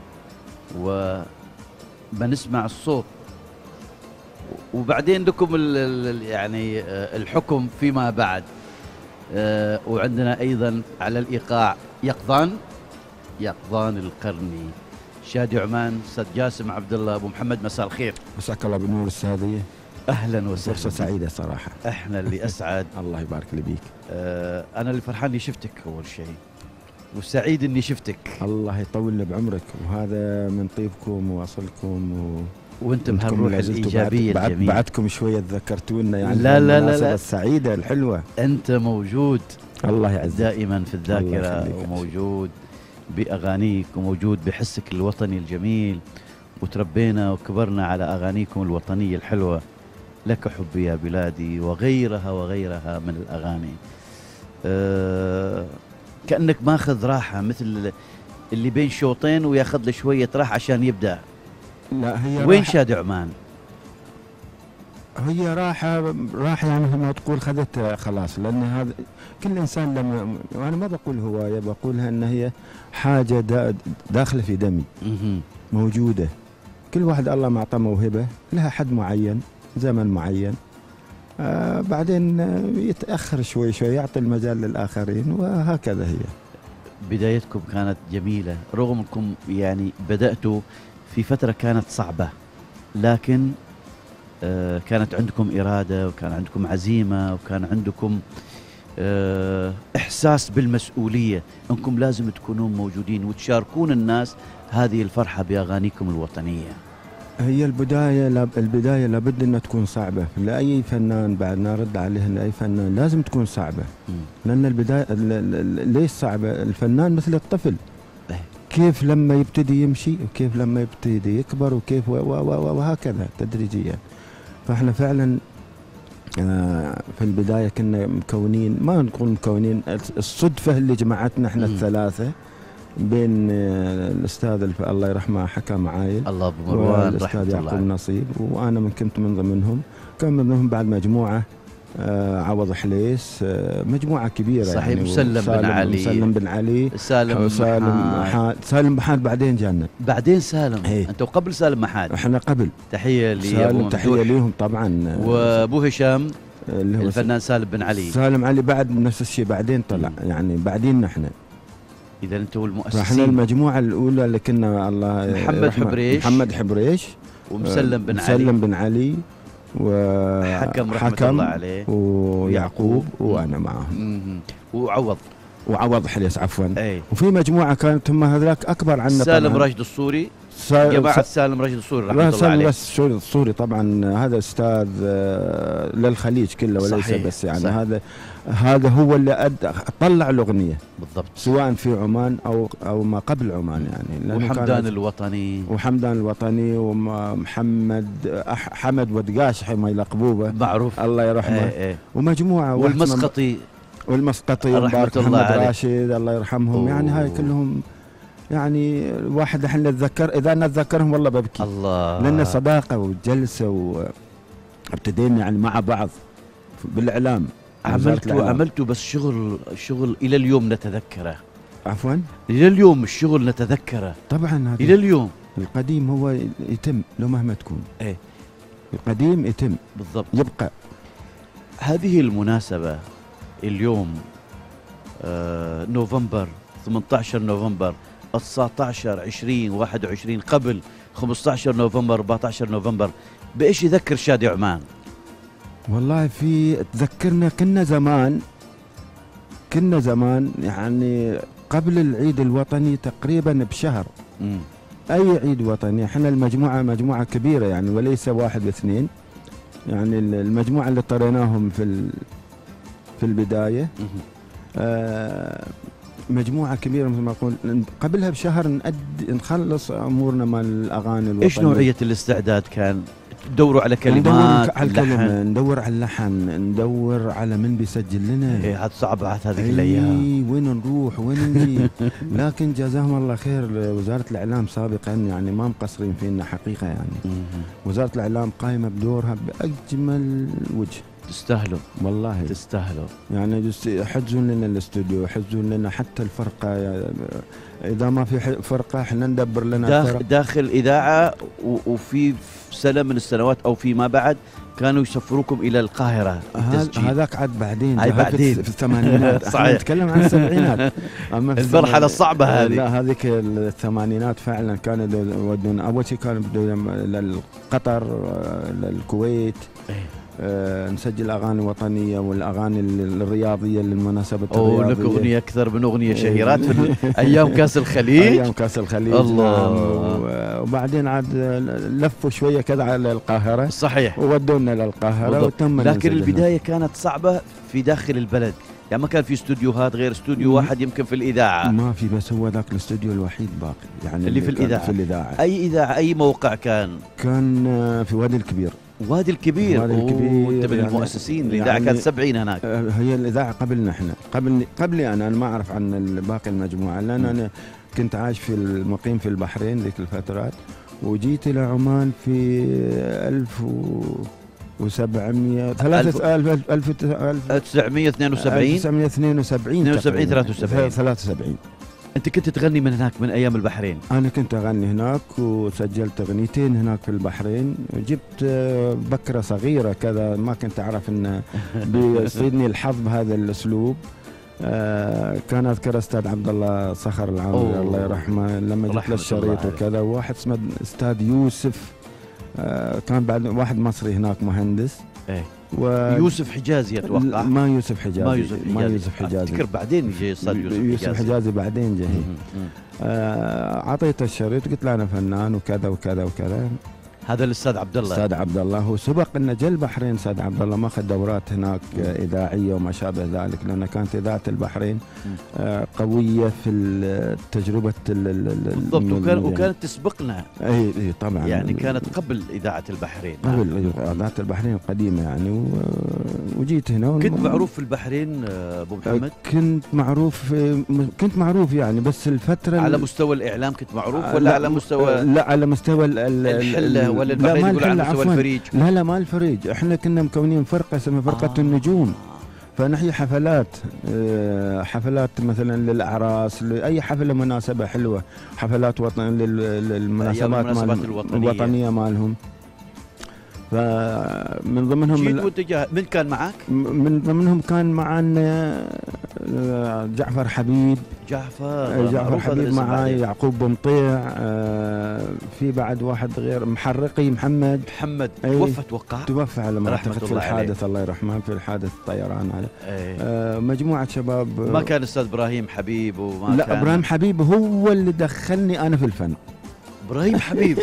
وبنسمع الصوت وبعدين لكم يعني الحكم فيما بعد. وعندنا أيضا على الإيقاع يقظان القرني. شادي عمان، أستاذ جاسم عبد الله أبو محمد، مساء الخير. مساك الله بالنور السادية. أهلا وسهلا. فرصة سعيدة صراحة. احنا اللي أسعد. الله يبارك لي بيك. أنا اللي فرحان إني شفتك أول شيء، وسعيد إني شفتك. الله يطولنا بعمرك، وهذا من طيبكم ووصلكم وانتم بهالروح الإيجابية الجميلة. بعدكم شوية تذكرتونا يعني لا لا لا السعيدة الحلوة. أنت موجود الله يعزك دائما في الذاكرة، وموجود بأغانيك، وموجود بحسك الوطني الجميل، وتربينا وكبرنا على أغانيكم الوطنية الحلوة. لك حبي يا بلادي، وغيرها وغيرها من الأغاني. كأنك ماخذ راحة، مثل اللي بين شوطين وياخذ له شوية راحة عشان يبدأ. لا، هي وين شادي عمان؟ هي راحة يعني زي ما تقول خذت خلاص، لأن هذا كل إنسان لما، وأنا ما بقول هواية، بقولها أن هي حاجة داخلة في دمي موجودة. كل واحد الله ما أعطاه موهبة لها حد معين، زمن معين، بعدين يتأخر شوي يعطي المجال للآخرين، وهكذا هي. بدايتكم كانت جميلة، رغم أنكم يعني بدأتوا في فترة كانت صعبة، لكن كانت عندكم إرادة، وكان عندكم عزيمة، وكان عندكم إحساس بالمسؤولية أنكم لازم تكونون موجودين وتشاركون الناس هذه الفرحة بأغانيكم الوطنية. هي البداية لابد أنها تكون صعبة لأي فنان، بعد نرد عليه أن أي فنان لازم تكون صعبة. لأن البداية ليش صعبة؟ الفنان مثل الطفل، كيف لما يبتدي يمشي، وكيف لما يبتدي يكبر، وكيف وهكذا تدريجيا. فاحنا فعلا في البداية كنا مكونين، ما نقول مكونين، الصدفة اللي جمعتنا احنا الثلاثة بين الأستاذ الله يرحمه حكم عايل، الله بمروان، والأستاذ يعقوب نصيب، وأنا كنت من ضمنهم. كان من ضمنهم بعد مجموعة عوض حليس، مجموعة كبيرة صحيح، يعني، مسلم بن علي، سالم محاد بعدين جانا. بعدين سالم، أنتوا قبل سالم محاد؟ احنا قبل. تحية سالم، تحية ليهم طبعا. وابو هشام اللي هو الفنان سالم بن علي. سالم علي بعد نفس الشيء، بعدين طلع يعني بعدين نحن. إذا أنتوا المؤسسين. فاحنا المجموعة الأولى اللي كنا، الله محمد حبريش ومسلم بن علي، علي، حكم رحمة الله عليه ويعقوب وأنا معهم. وعوض حليس عفوا. وفي مجموعة كانت هم هذاك أكبر عنا. سالم راشد الصوري، جماعة سالم راشد الصوري رحمة الله عليه. سالم الصوري طبعا هذا أستاذ للخليج كله وليس صحيح بس يعني صحيح. هذا هو اللي طلع الأغنية بالضبط، سواء في عمان أو ما قبل عمان يعني. وحمدان الوطني ومحمد حمد ودقاش ما يلقبوه معروف الله يرحمه. ومجموعة والمسقطي رحمة الله عليه، راشد الله يرحمهم. يعني هاي كلهم يعني الواحد احنا نتذكر اذا نتذكرهم والله ببكي الله، لان صداقه وجلسه وابتدينا يعني مع بعض بالاعلام. عملتوا بس شغل الى اليوم نتذكره. عفوا الى اليوم الشغل نتذكره طبعا. الى اليوم القديم هو يتم لو مهما تكون. القديم يتم بالضبط يبقى. هذه المناسبة اليوم نوفمبر 18 نوفمبر 19 20 21 قبل 15 نوفمبر 14 نوفمبر، بإيش يذكر شادي عمان؟ والله في تذكرنا كنا زمان يعني قبل العيد الوطني تقريبا بشهر. أي عيد وطني احنا المجموعة مجموعة كبيرة يعني وليس واحد واثنين، يعني المجموعة اللي طريناهم في البداية مجموعة كبيرة مثل ما أقول. قبلها بشهر نخلص أمورنا مع الأغاني الوطنية. إيش نوعية الاستعداد كان؟ تدوروا على كلمات؟ ندور على اللحن، ندور على من بيسجل لنا. إيه عاد صعبة هذيك الأيام، وين نروح وين نجي. لكن جزاهم الله خير وزارة الإعلام سابقا يعني ما مقصرين فينا حقيقة يعني. وزارة الإعلام قائمة بدورها بأجمل وجه. تستاهلوا والله تستاهلوا يعني. حجزون لنا الاستوديو، حجزون لنا حتى الفرقة يعني إذا ما في فرقة احنا ندبر لنا داخل إذاعة. وفي سنة من السنوات أو فيما بعد كانوا يسفروكم إلى القاهرة. هذاك عاد بعدين في الثمانينات. صحيح نتكلم عن السبعينات. أما المرحلة الصعبة هذه لا هذيك الثمانينات فعلا كانوا يودون. أول شيء كانوا بدون للقطر للكويت نسجل أغاني وطنية والأغاني الرياضية للمناسبة الرياضية. لك أغنية أكثر من أغنية شهيرات في أيام كأس الخليج. أيام كأس الخليج الله. وبعدين عاد لفوا شوية كذا على القاهرة. صحيح وودونا للقاهرة وتم. لكن البداية كانت صعبة في داخل البلد، يعني ما كان في استوديوهات غير استوديو واحد يمكن في الإذاعة. ما في، بس هو ذاك الاستوديو الوحيد باقي يعني اللي في الإذاعة. أي إذاعة أي موقع كان في وادي الكبير. وادي الكبير وانت من المؤسسين الإذاعة يعني كانت 70 هناك. هي الإذاعة قبلنا احنا قبلي أنا ما أعرف عن باقي المجموعة، لأن أنا كنت عايش مقيم في البحرين ذيك الفترات، وجيت إلى عمان في 1972 73. أنت كنت تغني من هناك من أيام البحرين؟ أنا كنت أغني هناك وسجلت أغنيتين هناك في البحرين، وجبت بكرة صغيرة كذا ما كنت أعرف إن بيصيدني الحظ بهذا الأسلوب. كان أذكر أستاذ عبد الله صخر العامري الله يرحمه لما جبت له الشريط وكذا. واحد اسمه أستاذ يوسف كان بعد واحد مصري هناك مهندس. يوسف حجازي اتوقع. ما يوسف حجازي. افتكر بعدين يجي صار يوسف حجازي بعدين جاي. اعطيته الشريط قلت له انا فنان وكذا وكذا وكذا. هذا الاستاذ عبد الله. استاذ عبد الله هو سبق انه جا البحرين. استاذ عبد الله ماخذ دورات هناك اذاعيه وما شابه ذلك، لان كانت اذاعه البحرين قويه في تجربه بالضبط. وكانت تسبقنا. اي طبعا يعني كانت قبل اذاعه البحرين. قبل اذاعه البحرين القديمه يعني. وجيت هنا كنت معروف في البحرين ابو محمد؟ كنت معروف يعني، بس الفتره على مستوى الاعلام كنت معروف ولا على مستوى؟ لا على مستوى الحله ولا البحرين يقول على مستوى الفريج؟ لا ما الفريج، احنا كنا مكونين فرقه اسمها فرقه النجوم. فنحيي حفلات مثلا للاعراس، لاي حفله مناسبه حلوه، حفلات للمناسبات الوطنيه مالهم. فمن ضمنهم من كان معك؟ من ضمنهم كان معنا جعفر حبيب جعفر جعفر حبيب معاي، يعقوب بمطيع، في بعد واحد غير محرقي محمد توفى توقع توفى على ما اعتقد في الحادث الله يرحمه، في الحادث الطيران هذا. مجموعه شباب. ما كان استاذ ابراهيم حبيب وما لا كان ابراهيم حبيب هو اللي دخلني انا في الفن. ابراهيم حبيب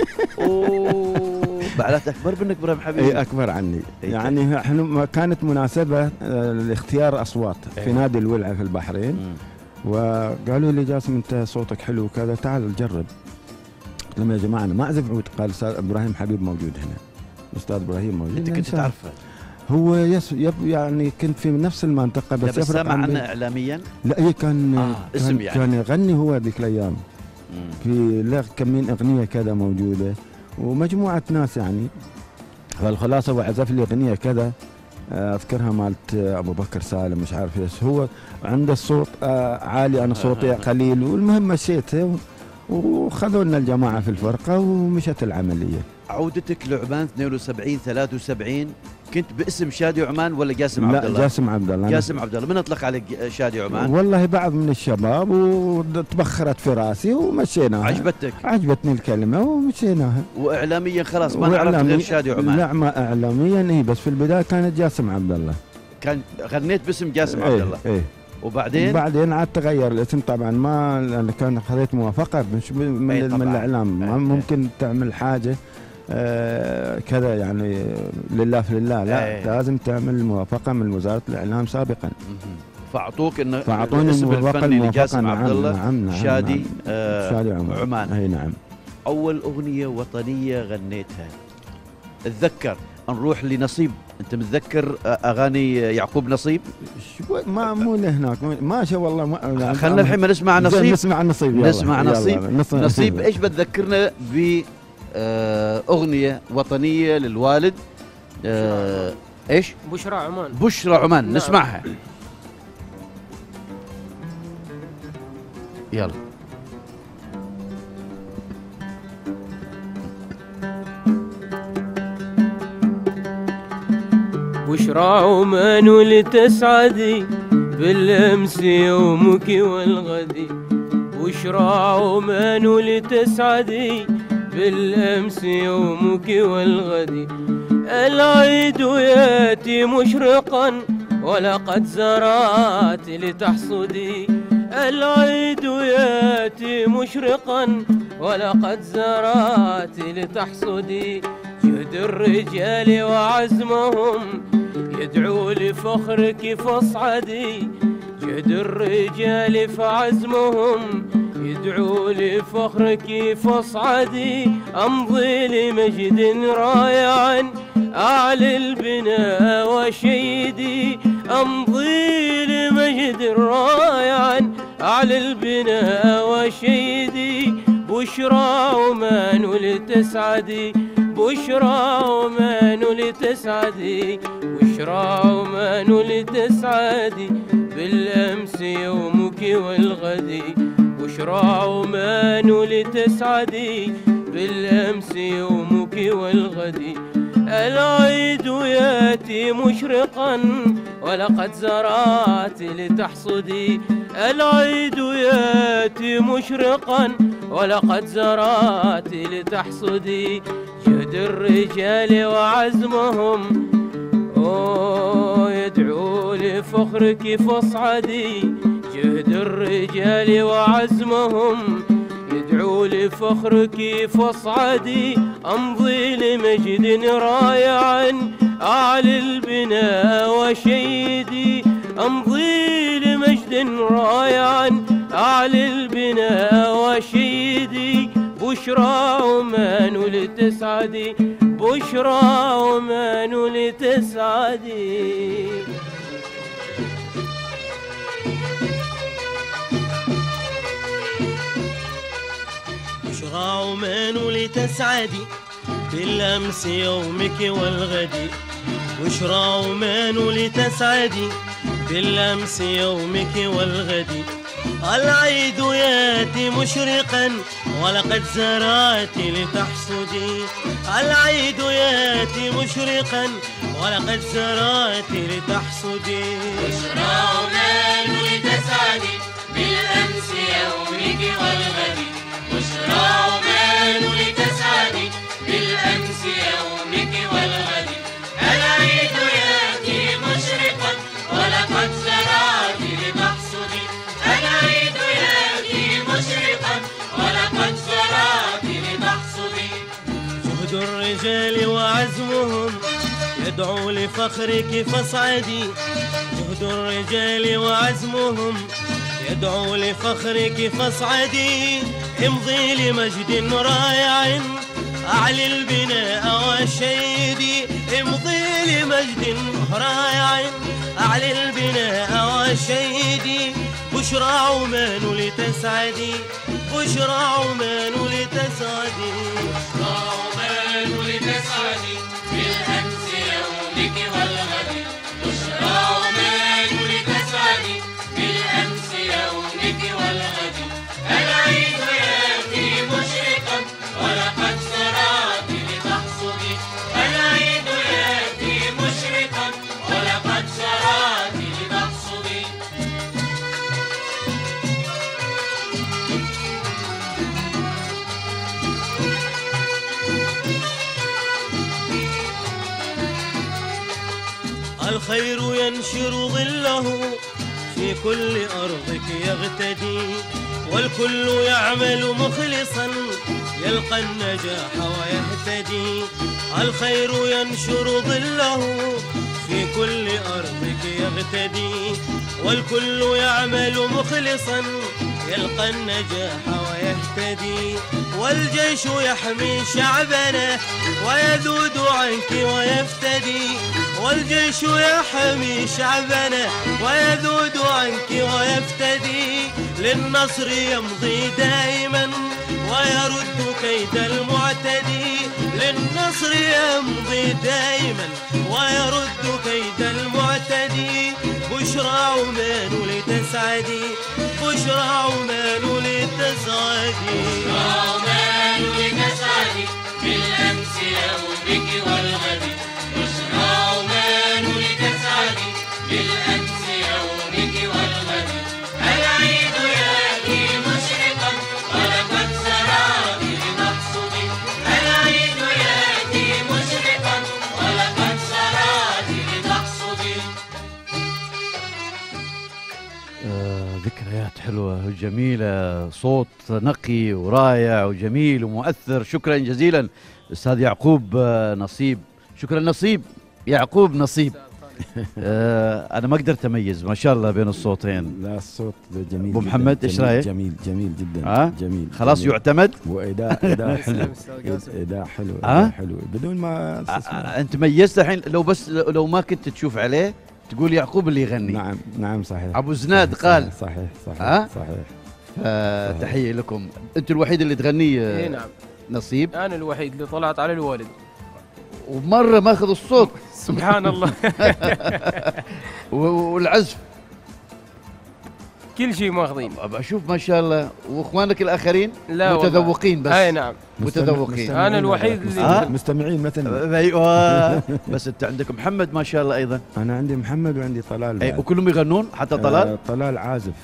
اوه بعدات اكبر منك ابراهيم حبيب. اي اكبر عني. يعني احنا كانت مناسبه لاختيار اصوات في نادي الولعه في البحرين. وقالوا لي جاسم انت صوتك حلو وكذا تعال نجرب. قلت لهم يا جماعه انا ما اعزف عود. قال استاذ ابراهيم حبيب موجود هنا. استاذ ابراهيم موجود. انت كنت تعرفه؟ هو يعني كنت في نفس المنطقه بس سمع عنه اعلاميا؟ لا هي كان اسم يعني كان يغني هو ذيك الايام. في له كم من اغنيه كذا موجوده ومجموعه ناس يعني. فالخلاصه هو عزف لي اغنيه كذا اذكرها مالت ابو بكر سالم مش عارف ايش. هو عنده الصوت عالي انا صوتي قليل. والمهم مشيته وخذوا لنا الجماعه في الفرقه ومشت العمليه. عودتك لعمان 72 73 كنت باسم شادي عمان ولا جاسم عبد الله؟ لا جاسم عبد الله. جاسم عبد الله. من اطلق عليك شادي عمان؟ والله بعض من الشباب وتبخرت في راسي ومشيناها. عجبتني الكلمه ومشيناها. واعلاميا خلاص ما نعرف غير شادي عمان؟ لا ما اعلاميا اي بس في البدايه كانت جاسم عبد الله. كان غنيت باسم جاسم عبد الله. ايه وبعدين عاد تغير الاسم طبعا. ما انا كان خذيت موافقه من الاعلام. ممكن تعمل حاجه كذا يعني لله في لله. لا لازم تعمل موافقه من وزاره الاعلام سابقا. فاعطوني الموافقه لجاسم عبد الله. نعم شادي شادي عمان. اي نعم. اول اغنيه وطنيه غنيتها اتذكر نروح لنصيب. انت متذكر اغاني يعقوب نصيب؟ شوي ما مو لهناك ماشي والله. خلينا الحين نسمع نصيب. نسمع نصيب. نسمع نصيب. ايش بتذكرنا ب أغنية وطنية للوالد؟ إيش؟ بشرى عمان. بشرى عمان. نعم. نسمعها يلا. بشرى عمان لتسعدي بالأمس يومك والغد. بشرى عمان لتسعدي بالأمس يومك والغد. العيد ياتي مشرقا ولقد زرعت لتحصدي. العيد ياتي مشرقا ولقد زرعت لتحصدي. جهد الرجال وعزمهم يدعو لفخرك فاصعدي. جهد الرجال فعزمهم يدعو لفخرك فاصعدي. أمضي لمجد رائع أعلى البناء وشيدي. أمضي لمجد رائع أعلى البناء وشيدي. بشرى عمان لتسعدي. بشرى عمان لتسعدي. بشرى عمان لتسعدي بالأمس يومك والغد. بشرى عمان لتسعدي بالأمس يومك والغد. العيد ياتي مشرقا ولقد زرعت لتحصدي. العيد ياتي مشرقا ولقد زرعت لتحصدي. جهد الرجال وعزمهم يدعو لفخرك فاصعدي. جهد الرجال وعزمهم يدعو لفخرك فاصعدي. أمضي لمجد رائع أعلى البناء وشيدي. أمضي لمجد رائع أعلى البناء وشيدي. بشرى عمان لتسعدي. بشرى عمان لتسعدي. بشرى عمان لتسعدي بالأمس يومك والغد. بشرى عمان لتسعدي بالأمس يومك والغد. العيد ياتي مشرقا ولقد زرعت لتحصدي. العيد ياتي مشرقا ولقد زرعت لتحصدي. بشرى عمان لتسعدي بالأمس والغد بشرى عمان لتسعدي بالأمس يومك والغد العيد يأتي مشرقا ولقد زرعت لتحصدي العيد يأتي مشرقا ولقد زرعت لتحصدي جهد الرجال وعزمهم يدعو لفخرك فاصعدي جهد الرجال وعزمهم يدعو لفخرك فاصعدي امضي لمجد رائع أعلي البناء وشيدي امضي لمجد رائع أعلى البناء وشيدي بشرى عمان لتسعدي بشرى عمان لتسعدي بشرى عمان لتسعدي بالأمس يومك والغد بشرى عمان لتسعدي بالأمس يومك والغد العيد يأتي مشرقا ولقد زرعت لتحصدي العيد يأتي مشرقا ولقد زرعت لتحصدي الخير ينشر ظله في كل أرضك يغتدي والكل يعمل مخلصا يلقى النجاح ويهتدي الخير ينشر ظله في كل أرضك يغتدي والكل يعمل مخلصا يلقى النجاح ويهتدي والجيش يحمي شعبنا ويذود عنك ويفتدي والجيش يحمي شعبنا ويذود عنك ويفتدي للنصر يمضي دائما ويرد كيد المعتدي للنصر يمضي دائما ويرد كيد المعتدي بشرى عمان لتسعدي بشرى عمان لتسعدي بشرى عمان لتسعدي بالأمس يومك والغد بشرى عمان لتسعدي بالأمس يومك والغد العيد يأتي مشرقا ولقد زرعت لتحصدي العيد يأتي مشرقا ولقد زرعت لتحصدي ذكريات حلوة وجميلة، صوت نقي ورائع وجميل ومؤثر. شكرا جزيلا أستاذ يعقوب نصيب. شكرا نصيب يعقوب نصيب. أنا ما قدرت أميز ما شاء الله بين الصوتين. لا الصوت جميل. أبو محمد إيش رأيك؟ جميل جميل جدا. جميل خلاص جميل. يعتمد. وإداء حلو. إداء حلو. حلو بدون ما أنت ميزت الحين. لو ما كنت تشوف عليه تقول يعقوب اللي يغني. نعم نعم صحيح. أبو زناد قال صحيح صحيح صحيح. تحية لكم. أنت الوحيد اللي تغنيه. نعم نصيب. أنا الوحيد اللي طلعت على الوالد ومرة ماخذ الصوت. سبحان الله. والعزف كل شيء ماخذين. أشوف ما شاء الله. وإخوانك الآخرين لا متذوقين بس. أي نعم متذوقين. أنا الوحيد اللي مستمعين مثلا. أيوة. بس أنت عندك محمد ما شاء الله أيضا. أنا عندي محمد وعندي طلال. أي وكلهم يغنون حتى طلال. طلال عازف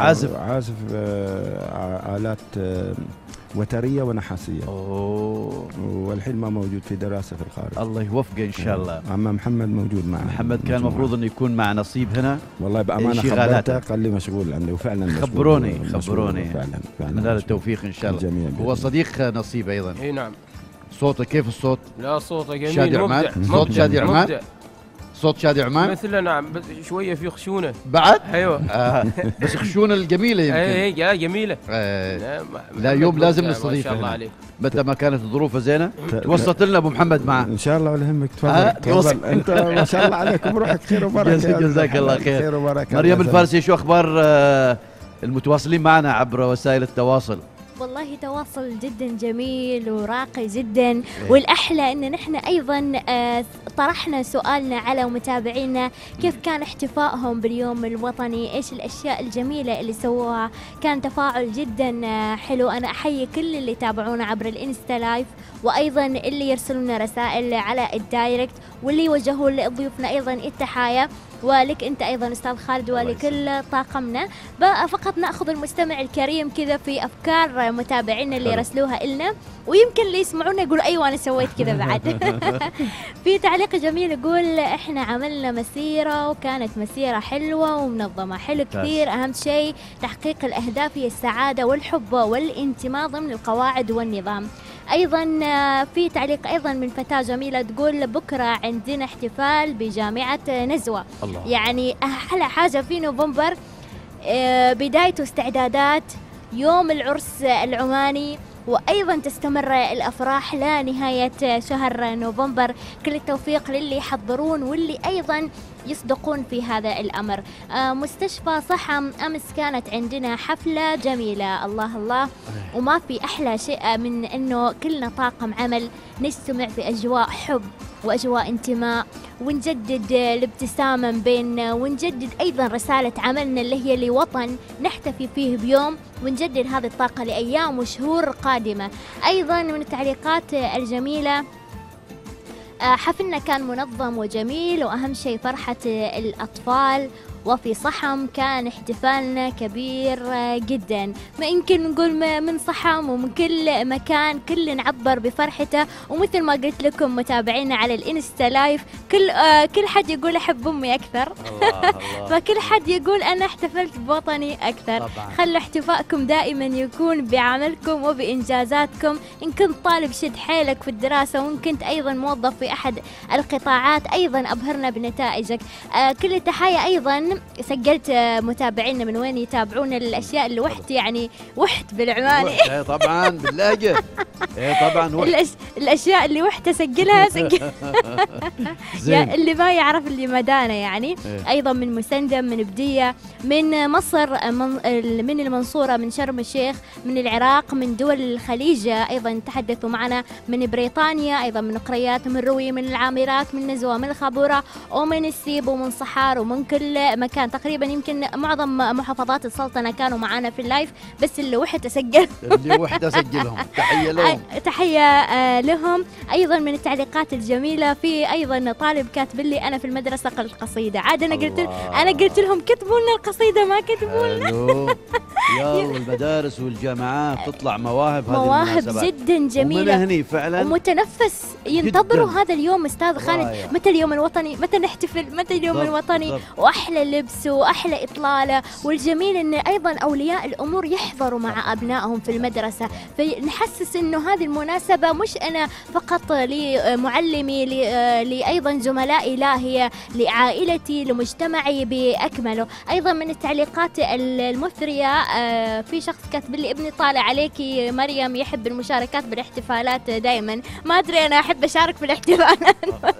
آلات وترية ونحاسية. والحين ما موجود في دراسة في الخارج. الله يوفقه إن شاء الله. أما محمد موجود معنا. محمد كان المفروض إنه يكون مع نصيب هنا. والله بأمانة خبرته قال لي مشغول عنده وفعلا خبروني فعلا من هذا التوفيق إن شاء الله. جميل. هو صديق نصيب أيضا. اي نعم. صوته كيف الصوت؟ لا صوته جميل. شادي عمان. صوت شادي عمان. صوت شادي عمان مثله. نعم بس شويه في خشونه بعد. ايوه. بس خشونه الجميله يمكن. اي جميله. لا يوم لازم نستضيفه. ما شاء الله عليك. متى ما كانت الظروف زينه توسط لنا ابو محمد معه ان شاء الله. ولا يهمك. تفضل انت ما شاء الله عليكم. روحك خير وبركه. جزاك الله خير وبركه. مريم الفارسي شو اخبار المتواصلين معنا عبر وسائل التواصل؟ والله تواصل جدا جميل وراقي جدا. والأحلى أن نحن أيضا طرحنا سؤالنا على متابعينا كيف كان احتفائهم باليوم الوطني، إيش الأشياء الجميلة اللي سووها. كان تفاعل جدا حلو. أنا أحيي كل اللي تابعونا عبر الإنستا لايف، وأيضا اللي يرسلونا رسائل على الدايركت، واللي يوجهوا لضيوفنا أيضا التحايا. ولك أنت أيضا أستاذ خالد ولكل طاقمنا. فقط نأخذ المستمع الكريم كذا في أفكار متابعينا اللي رسلوها إلنا، ويمكن اللي يسمعونا يقولوا أيوة أنا سويت كذا بعد. في تعليق جميل يقول إحنا عملنا مسيرة وكانت مسيرة حلوة ومنظمة، حلو كثير. أهم شيء تحقيق الأهداف هي السعادة والحب والانتماء ضمن القواعد والنظام. أيضا في تعليق أيضا من فتاة جميلة تقول بكرة عندنا احتفال بجامعة نزوة. الله. يعني أحلى حاجة في نوفمبر بدايته استعدادات يوم العرس العماني، وأيضا تستمر الأفراح لنهاية شهر نوفمبر. كل التوفيق للي يحضرون واللي أيضا يصدقون في هذا الأمر. مستشفى صحم أمس كانت عندنا حفلة جميلة، الله الله، وما في أحلى شيء من أنه كلنا طاقم عمل نجتمع في أجواء حب وأجواء انتماء، ونجدد الابتسامة بيننا، ونجدد أيضا رسالة عملنا اللي هي لوطن نحتفي فيه بيوم، ونجدد هذه الطاقة لأيام وشهور قادمة. أيضا من التعليقات الجميلة حفلنا كان منظم وجميل، وأهم شيء فرحة الأطفال، وفي صحم كان احتفالنا كبير جدا. ما يمكن نقول من صحم ومن كل مكان كل نعبر بفرحته، ومثل ما قلت لكم متابعينا على الانستا لايف كل حد يقول أحب أمي أكثر. الله. فكل حد يقول أنا احتفلت بوطني أكثر. طبعا. خلوا احتفائكم دائما يكون بعملكم وبإنجازاتكم. إن كنت طالب شد حيلك في الدراسة، وإن كنت أيضا موظف في أحد القطاعات أيضا أبهرنا بنتائجك. كل التحية. أيضا سجلت متابعينا من وين يتابعون الأشياء اللي وحت، يعني وحت بالعماني. طبعا باللاجة. طبعا وحت. الأشياء اللي وحت أسجلها اللي ما يعرف اللي مدانا يعني. أيضا من مسندم، من بدية، من مصر، من المنصورة، من شرم الشيخ، من العراق، من دول الخليج أيضا تحدثوا معنا، من بريطانيا أيضا، من قريات، من روي، من العامرات، من نزوة، من الخابورة، ومن السيب، ومن صحار، ومن كل مكان. تقريبا يمكن معظم محافظات السلطنة كانوا معنا في اللايف، بس اللي وحدة سجل اللي وحدة سجلهم. تحية لهم. تحية لهم. أيضا من التعليقات الجميلة في أيضا طالب كاتب لي أنا في المدرسة قلت قصيدة. عاد أنا قلت لهم كتبوا لنا القصيدة، ما كتبوا لنا. يا المدارس والجامعات تطلع مواهب جدا جميلة ومنهني فعلا ومتنفس. ينتظروا هذا اليوم أستاذ خالد، متى اليوم الوطني، متى نحتفل، متى اليوم الوطني. وأحلى لبس وأحلى إطلالة. والجميل أن أيضا أولياء الأمور يحضروا مع أبنائهم في المدرسة، فنحسس أنه هذه المناسبة مش أنا فقط لمعلمي، لأيضا زملائي، لا هي لعائلتي، لمجتمعي بأكمله. أيضا من التعليقات المثرية في شخص كاتب لي ابني طالع عليكي مريم يحب المشاركات بالاحتفالات دائما. ما أدري أنا أحب أشارك في الاحتفالات.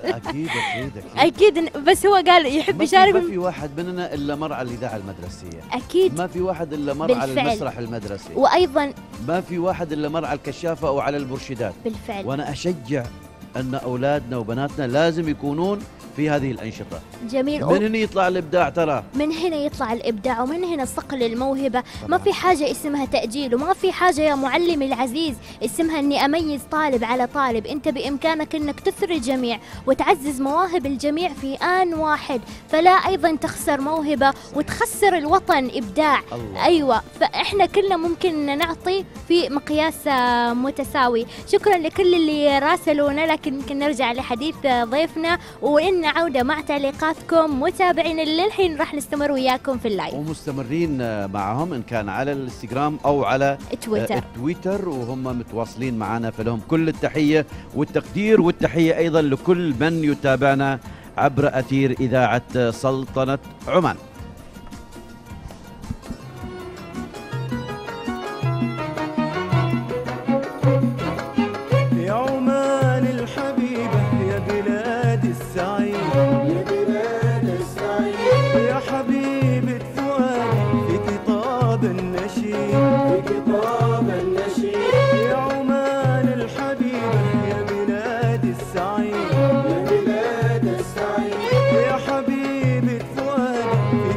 أكيد بس هو قال يحب يشارك. ما في واحد مننا إلا مر على الإذاعة المدرسية. أكيد ما في واحد إلا مر على المسرح المدرسي. وأيضا ما في واحد إلا مر على الكشافة أو على المرشدات. بالفعل. وأنا أشجع أن أولادنا وبناتنا لازم يكونون في هذه الأنشطة. جميل. من هنا يطلع الإبداع، ترى من هنا يطلع الإبداع، ومن هنا صقل الموهبة. ما في حاجة اسمها تأجيل، وما في حاجة يا معلمي العزيز اسمها أني أميز طالب على طالب. أنت بإمكانك أنك تثري الجميع وتعزز مواهب الجميع في آن واحد، فلا أيضا تخسر موهبة وتخسر الوطن إبداع. الله. أيوة، فإحنا كلنا ممكن نعطي في مقياس متساوي. شكرا لكل اللي راسلونا، لكن يمكن نرجع لحديث ضيفنا وإن عودة مع تعليقاتكم متابعين اللي الحين راح نستمر وياكم في اللايف، ومستمرين معهم إن كان على الانستغرام أو على تويتر، وهم متواصلين معنا، فلهم كل التحية والتقدير، والتحية أيضا لكل من يتابعنا عبر أثير إذاعة سلطنة عمان. يا حبيبة فؤادي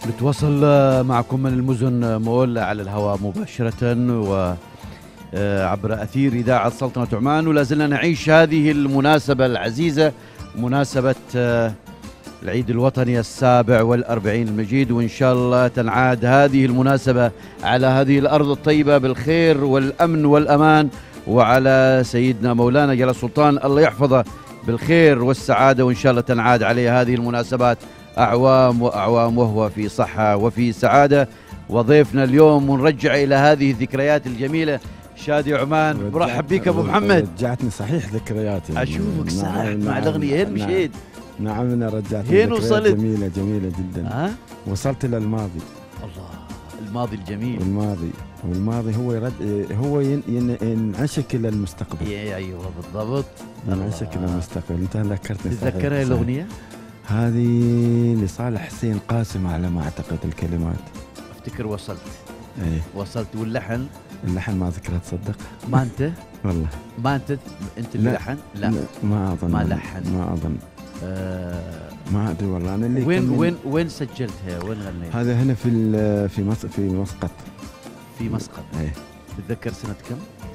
نتواصل معكم من المزن مول على الهواء مباشرة و عبر أثير إذاعة سلطنة عمان، ولا زلنا نعيش هذه المناسبة العزيزة، مناسبة العيد الوطني 47 المجيد، وإن شاء الله تنعاد هذه المناسبة على هذه الأرض الطيبة بالخير والأمن والأمان، وعلى سيدنا مولانا جلال السلطان الله يحفظه بالخير والسعادة، وإن شاء الله تنعاد عليه هذه المناسبات أعوام وأعوام وهو في صحة وفي سعادة. وضيفنا اليوم ونرجع إلى هذه الذكريات الجميلة شادي عمان. مرحب بك أبو محمد. رجعتني صحيح ذكرياتي، أشوفك سارح مع الأغنية. وين مشيت؟ نعم أنا رجعت وين وصلت؟ جميلة جميلة جدا. وصلت إلى الماضي. الله، الماضي الجميل. والماضي هو ينعشك إلى المستقبل. أيوه بالضبط، ينعشك إلى المستقبل. أنت ذكرتني. تتذكرها الأغنية؟ هذه لصالح حسين قاسم على ما أعتقد الكلمات. أفتكر وصلت. إيه وصلت. واللحن ما ذكرها تصدق. ما أنت؟ والله ما أنت اللي لحن؟ لا ما أظن. ما لحن. ما أظن. ما أدري والله. أنا اللي وين سجلتها؟ وين غنيتها؟ هذا هنا في مسقط. في مسقط. إيه. تتذكر سنة كم؟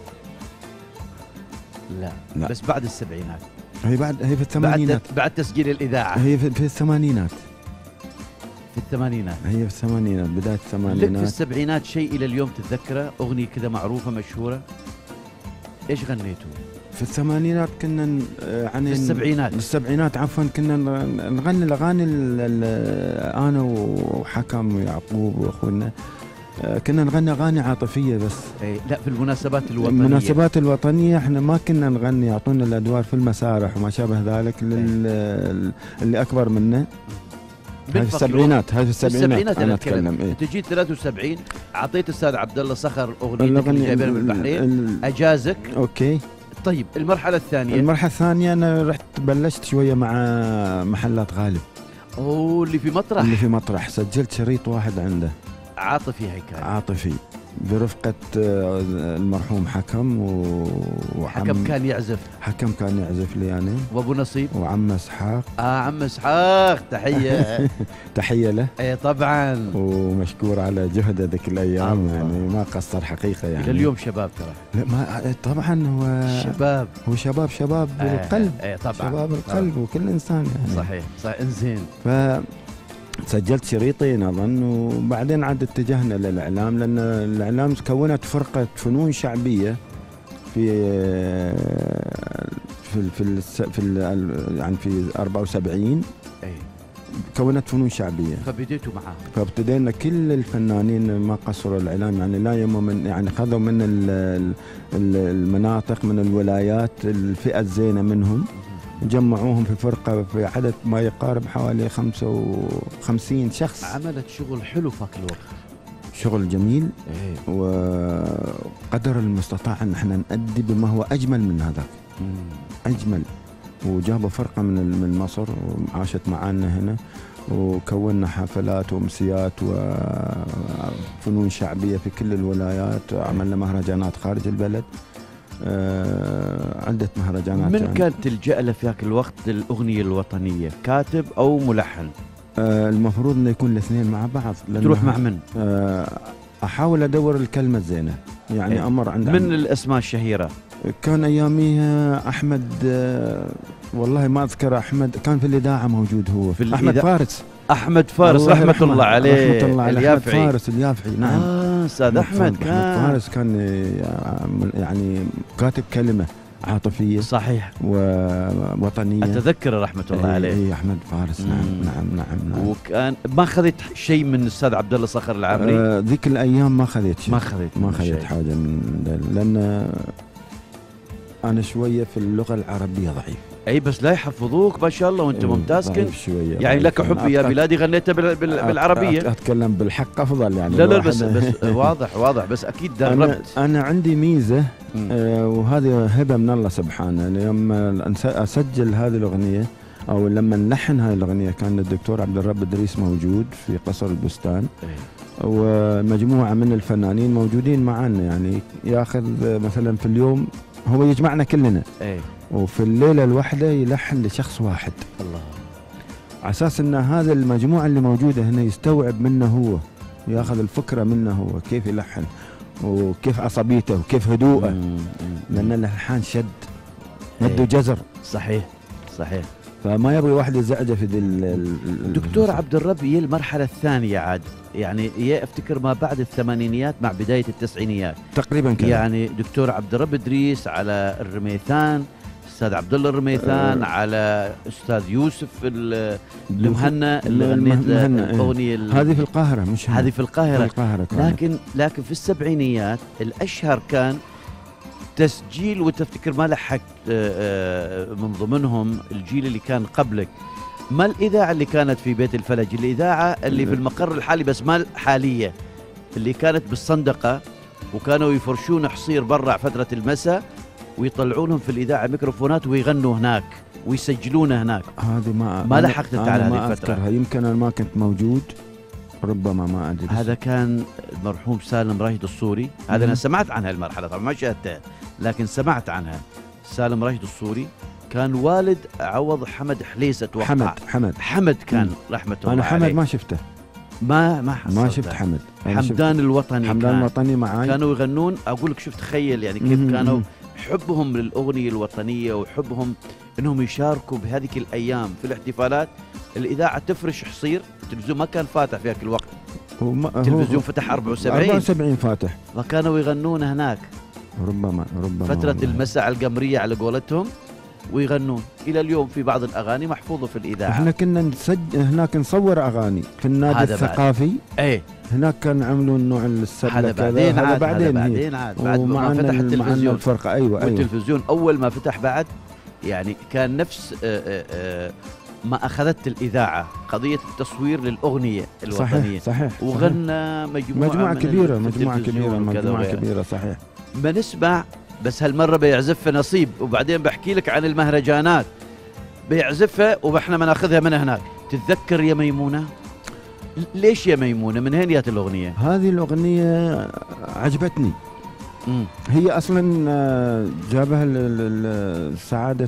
لا. بس بعد السبعينات. هي في الثمانينات. بعد تسجيل الإذاعة. هي في الثمانينات. في الثمانينات. هي في الثمانينات، بداية الثمانينات. لك في السبعينات شيء إلى اليوم تتذكره؟ أغنية كذا معروفة مشهورة؟ إيش غنيتوا؟ في الثمانينات كنا يعني السبعينات عفوا كنا نغني الأغاني أنا وحكم ويعقوب وأخونا كنا نغني أغاني عاطفية بس. لا في المناسبات الوطنية. المناسبات الوطنية احنا ما كنا نغني، يعطونا الأدوار في المسارح وما شابه ذلك اللي أكبر منا. هاي في السبعينات أنا أتكلم. أنت جيت 73 أعطيت الأستاذ عبد الله صخر أغنيتك اللي جايبينها من البحرين أجازك. أوكي. طيب المرحلة الثانية أنا رحت بلشت شوية مع محلات غالب. اللي في مطرح. سجلت شريط واحد عنده عاطفي. هيك عاطفي برفقة المرحوم حكم حكم كان يعزف لي أنا وأبو نصيب وعم إسحاق. عم إسحاق تحية. تحية له. طبعا، ومشكور على جهده ذيك الأيام. يعني ما قصر حقيقة يعني. اليوم شباب ترى. لا ما طبعا هو شباب القلب. طبعا شباب القلب وكل إنسان يعني. صحيح إنزين. سجلت شريطين أظن، وبعدين عاد اتجهنا للإعلام، لأن الإعلام كونت فرقة فنون شعبية في 74. كونت فنون شعبية. فبديتوا معاهم. فابتدينا كل الفنانين ما قصروا الإعلام، يعني لا يهموا من يعني خذوا من المناطق من الولايات الفئة الزينة منهم، جمعوهم في فرقة في عدد ما يقارب حوالي 55 شخص. عملت شغل حلو فاك الوقت. شغل جميل. وقدر المستطاع ان احنا نأدي بما هو اجمل من هذاك. اجمل. وجابوا فرقة من مصر وعاشت معانا هنا، وكونا حفلات وامسيات وفنون شعبية في كل الولايات. عملنا مهرجانات خارج البلد، عدة مهرجانات. من كانت تلجأ له في ذاك الوقت للأغنية الوطنية، كاتب أو ملحن؟ المفروض أن يكون الاثنين مع بعض. تروح مع من؟ أحاول أدور الكلمة الزينة يعني. أمر عند من الأسماء الشهيرة كان أياميها أحمد، والله ما أذكر. أحمد كان في الإذاعة موجود، هو في أحمد فارس رحمة الله عليه. رحمة الله عليه. أحمد فارس اليافعي. نعم. أستاذ أحمد فارس كان يعني كاتب كلمة عاطفية. صحيح. ووطنية. أتذكر رحمة الله عليه. أحمد فارس. نعم. وكان ما أخذت شيء من الأستاذ عبد الله صخر العامري؟ ذيك الأيام ما أخذت شيء. ما أخذت حاجة من لأن أنا شوية في اللغة العربية ضعيف. بس لا يحفظوك ما شاء الله وانت ممتاز. كنت يعني لك حبي يا بلادي غنيتها بالعربية. اتكلم بالحق افضل يعني. لا بس واضح بس اكيد دربت. انا عندي ميزة وهذه هبة من الله سبحانه. لما اسجل هذه الاغنية او لما نلحن هذه الاغنية كان الدكتور عبد الرب إدريس موجود في قصر البستان. ومجموعة من الفنانين موجودين معنا، يعني ياخذ مثلا في اليوم هو يجمعنا كلنا. وفي الليلة الواحدة يلحن لشخص واحد. الله. على اساس ان هذا المجموعه اللي موجوده هنا يستوعب منه هو، ياخذ الفكره منه هو، كيف يلحن وكيف عصبيته وكيف هدوءه، لان الالحان شد مد جزر. صحيح صحيح. فما يبغي واحد يزعجه في دكتور عبد الرب، هي المرحله الثانيه عاد، يعني هي افتكر ما بعد الثمانينيات مع بدايه التسعينيات تقريبا كذا. يعني دكتور عبد الرب ادريس على الرميثان، استاذ عبد الله الرميثان على استاذ يوسف المهنا اللي غنيت الاغنيه هذه في القاهره، مش هذه في القاهره. كانت. لكن في السبعينيات الاشهر كان تسجيل، وتفتكر ما لحقت من ضمنهم الجيل اللي كان قبلك، ما الإذاعة اللي كانت في بيت الفلج، الإذاعة اللي في المقر الحالي بس ما الحالية، اللي كانت بالصندقة وكانوا يفرشون حصير برا فترة المساء ويطلعونهم في الإذاعة ميكروفونات ويغنوا هناك ويسجلون هناك. هذه ما لحقت على هذه الفترة. يمكن أنا ما كنت موجود، ربما ما أدري. هذا كان المرحوم سالم راشد الصوري، هذا أنا سمعت عنها المرحلة، طبعا ما شاهدتها لكن سمعت عنها. سالم راشد الصوري كان والد عوض حمد حليس، اتوقع حمد كان رحمة الله عليه. أنا حمد ما شفته، ما شفت حمد. حمدان الوطني، حمدان الوطني معاي، كانوا يغنون. أقول لك شوف تخيل يعني كيف كانوا حبهم للأغنية الوطنية وحبهم إنهم يشاركوا بهذه الأيام في الاحتفالات. الإذاعة تفرش حصير، التلفزيون ما كان فاتح في ذاك الوقت، التلفزيون فتح 74 فاتح، وكانوا يغنون هناك ربما فترة المساء القمرية على قولتهم، ويغنون إلى اليوم في بعض الأغاني محفوظة في الإذاعة. احنا كنا هناك نصور أغاني في النادي الثقافي. ايه هناك كان عملوا النوع السبلة هذا بعدين عاد بعد ما فتح التلفزيون. الفرقة أيوة. والتلفزيون أول ما فتح بعد يعني كان نفس ما أخذت الإذاعة قضية التصوير للأغنية الوطنية. صحيح. وغنى مجموعة كبيرة صحيح. بنسمع بس هالمرة بيعزفها نصيب، وبعدين بحكي لك عن المهرجانات بيعزفها وإحنا بناخذها من هناك. تتذكر يا ميمونة؟ ليش يا ميمونة؟ من هين جات الأغنية؟ هذه الأغنية عجبتني. هي أصلا جابها سعادة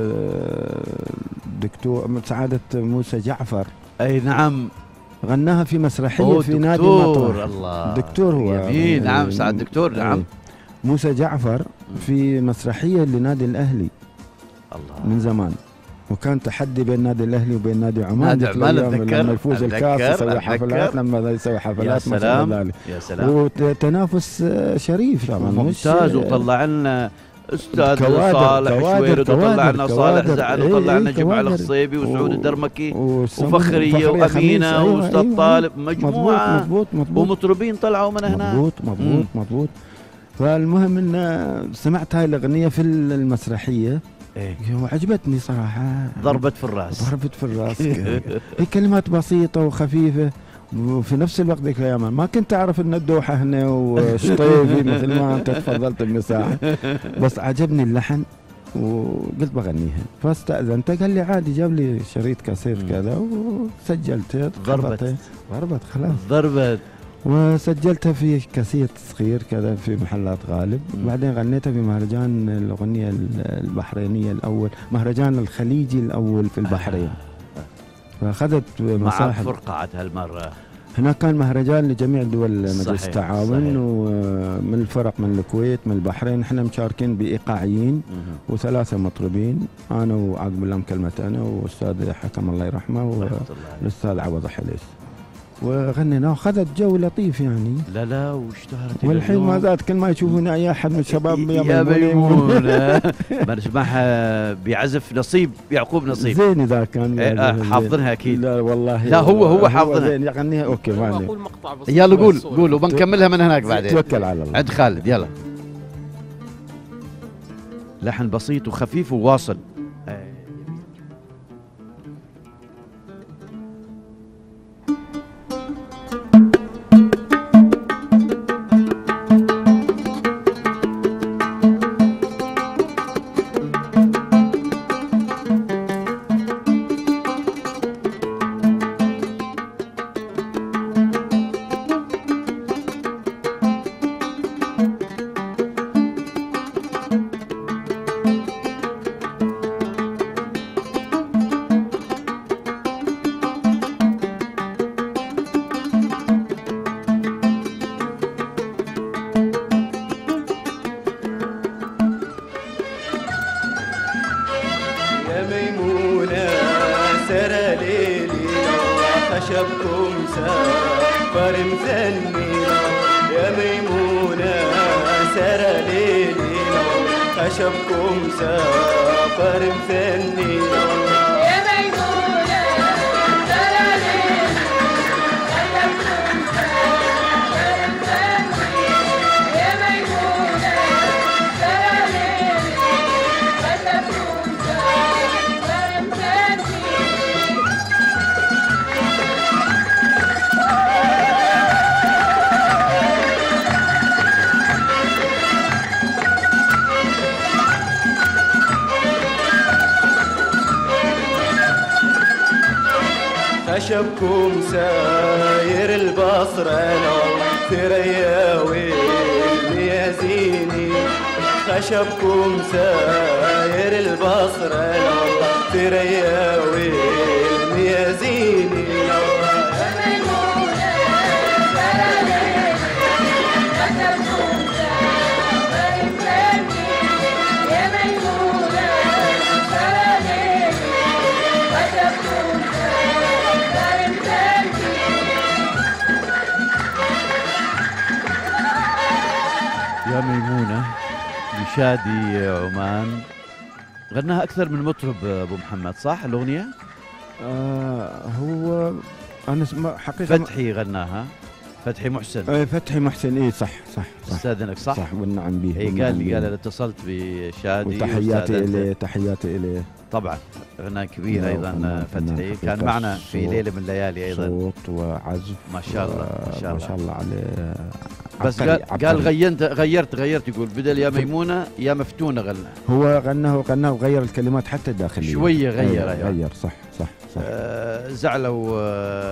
دكتور سعادة موسى جعفر. أي نعم، غناها في مسرحية في نادي مطرح. الله، دكتور هو جميل. نعم سعد دكتور. نعم موسى جعفر في مسرحية لنادي الأهلي الله من زمان، وكان تحدي بين نادي الأهلي وبين نادي عمان. لما يفوز الكاس يسوي حفلات، لما يسوي حفلات. يا سلام يا سلام. وتنافس شريف طبعا ممتاز. وطلع لنا استاذ صالح شويرد، وطلع لنا صالح زعل، وطلع لنا جمع الخصيبي وسعود الدرمكي وفخريه وامينه واستاذ طالب، مجموعه مضبوط ومطربين طلعوا من هناك. مضبوط. فالمهم ان سمعت هاي الاغنيه في المسرحيه وعجبتني صراحه، ضربت في الراس. هي كلمات بسيطه وخفيفه، وفي نفس الوقت ذيك الايام ما كنت اعرف ان الدوحه هنا وشطيفي مثل ما انت تفضلت المساحه، بس عجبني اللحن وقلت بغنيها. فاستاذنت، قال لي عادي، جاب لي شريط كاسيت كذا وسجلته. ضربت خلاص وسجلتها في كاسيت صغير كذا في محلات غالب. وبعدين غنيتها في مهرجان الأغنية البحرينية الأول، مهرجان الخليجي الأول في البحرين. فأخذت مع فرقعة هالمرة. هناك كان مهرجان لجميع دول مجلس التعاون، ومن الفرق من الكويت من البحرين. احنا مشاركين بإيقاعيين و3 مطربين، أنا وعقب الله كلمة أنا والأستاذ حكم الله يرحمه والأستاذ عوض حليس، وغنينا وخذت جو لطيف يعني. لا واشتهرت. والحين ما زالت كل ما يشوفوني اي احد من الشباب يا ميمونة بنسمعها بيعزف نصيب يعقوب نصيب. زين اذا كان حافظنها اكيد. لا والله لا هو حافظها. زين يغنيها اوكي ما عليك. يلا قول وبنكملها من هناك بعدين. توكل على الله. عند خالد يلا. لحن بسيط وخفيف وواصل. خشبكم سافر مثنينا يا ميمونة سرى ليلنا خشبكم سافر مثنينا يا ميمونة سرى ليلنا خشبكم سافر مثنينا يا ميمونة سرى ليلنا خشبكم سافر خشبكم ساير البصر انا ثريا والميازيني خشبكم ساير البصر انا ثريا والميازيني يا ميمونة لشادي عمان، غناها أكثر من مطرب أبو محمد، صح الأغنية؟ هو أنا حقيقة فتحي غناها، فتحي محسن. فتحي محسن، إيه صح. استاذنك صح؟ صح، والنعم به. هي قال لي أنا اتصلت بشادي وتحياتي إليه، تحياتي إليه. طبعا فنان كبير أيضا فتحي، كان معنا في ليلة من الليالي أيضا. صوت وعزف ما شاء الله ما شاء الله ما شاء الله عليه. بس قال غيرت يقول بدل يا ميمونة يا مفتونة غنى. هو غناه وغير الكلمات حتى الداخلية شوية غير صح. زعلوا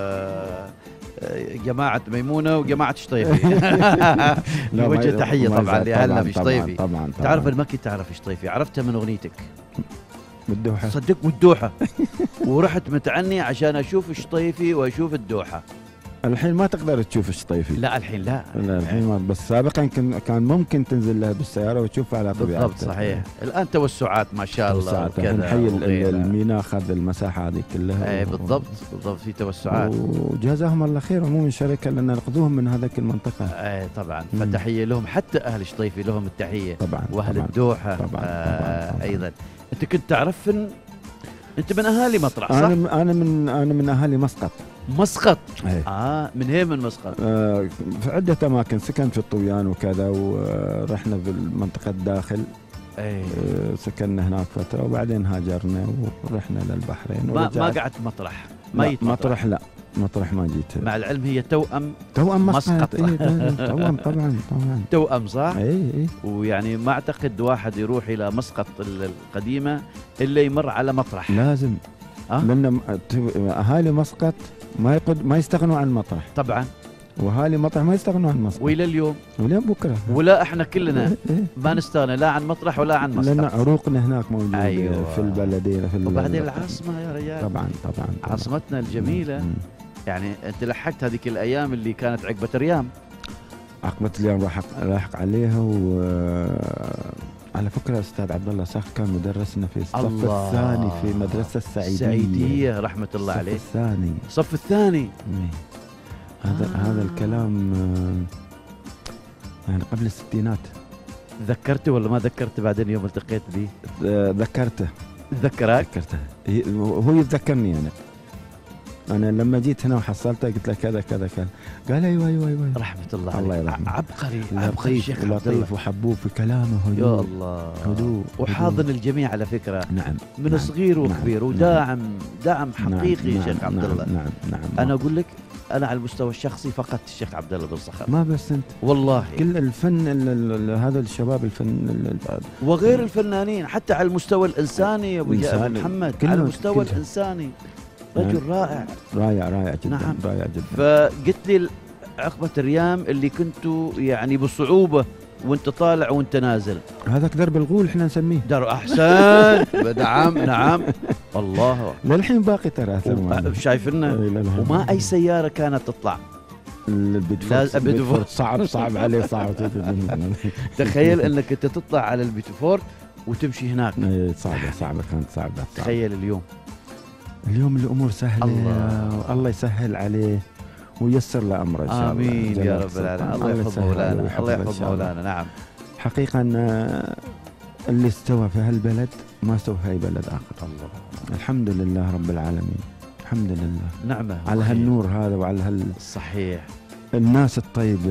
جماعة ميمونة وجماعة شطيفي. بوجه تحية طبعا لأهلنا في شطيفي. طبعا تعرف أنا ما كنت أعرف شطيفي، عرفتها من أغنيتك بالدوحة، صدق بالدوحة. ورحت متعني عشان أشوف شطيفي وأشوف الدوحة. الحين ما تقدر تشوف شطيفي. لا الحين لا الحين ما، بس سابقا كان ممكن تنزل لها بالسيارة وتشوفها على طبيعتها. بالضبط صحيح. الآن توسعات ما شاء الله وكذا. حي الميناء أخذ المساحة هذه كلها. اي بالضبط في توسعات. وجزاهم الله خير عموم الشركة لأن نقذوهم من هذيك المنطقة. اي طبعا. فتحية لهم، حتى أهل شطيفي لهم التحية طبعا. وأهل الدوحة طبعا. أيضا. أنت كنت تعرف أنت من أهالي مطرح صح؟ أنا من أهالي مسقط. مسقط؟ أيه. من هي من مسقط؟ في عدة أماكن، سكنت في الطويان وكذا، ورحنا في المنطقة الداخل. سكننا هناك فترة وبعدين هاجرنا ورحنا للبحرين. ما قعدت مطرح؟ مطرح لا، مطرح ما جيت. مع العلم هي توأم مسقط. توأم طبعا. توأم صح؟ اي. ويعني ما اعتقد واحد يروح الى مسقط القديمة الا يمر على مطرح. لازم. لان اهالي مسقط ما يستغنوا عن مطرح. طبعا. واهالي مطرح ما يستغنوا عن مسقط. والى اليوم ولين بكره. ولا احنا كلنا ما نستغنى لا عن مطرح ولا عن مسقط. لان عروقنا هناك موجوده. أيوة. في البلدين وبعدين العاصمة يا رجال. طبعا. عاصمتنا الجميلة. يعني انت لحقت هذيك الايام اللي كانت عقبة ريام. عقبة ريام لاحق عليها. على فكرة أستاذ عبد الله صخر كان مدرسنا في الصف الثاني في مدرسة السعيدية رحمة الله عليه. الصف الثاني. هذا الكلام يعني قبل الستينات. ذكرته ولا ما ذكرته بعدين يوم التقيت به؟ ذكرته. ذكرته. هو يتذكرني أنا لما جيت هنا وحصلته قلت له كذا كذا كذا، قال أيوة. رحمة الله عليه. عبقري لطيف وحبوب في كلامه، هدوء. يا الله. هدوء وحاضن الجميع على فكرة. نعم. من صغير وكبير. داعم حقيقي شيخ عبد الله. نعم. أنا أقول لك أنا على المستوى الشخصي فقدت الشيخ عبد الله بن صخر. ما بس أنت والله كل الفن هذا الشباب الفن وغير الفنانين، حتى على المستوى الإنساني يا أبو محمد، على المستوى الإنساني رجل رائع جدا. نعم. رائع جدا. فقلت لي عقبة الريام اللي كنتوا يعني بصعوبة وانت طالع وانت نازل، هذاك درب الغول احنا نسميه. در احسن. نعم الله للحين باقي ترى. شايفنا. وما اي سيارة كانت تطلع. البيتفورت صعب عليه. تخيل انك انت تطلع على البيتفورت وتمشي هناك. صعبة كانت صعبة. تخيل اليوم اليوم الامور سهله، الله يسهل عليه وييسر له امره ان شاء الله. امين يا رب العالمين. الله يحفظ مولانا، الله يحفظ مولانا. نعم حقيقه اللي استوى في هالبلد ما استوى في اي بلد اخر. الله الحمد لله رب العالمين، الحمد لله نعمه على هالنور هذا وعلى صحيح الناس الطيبة،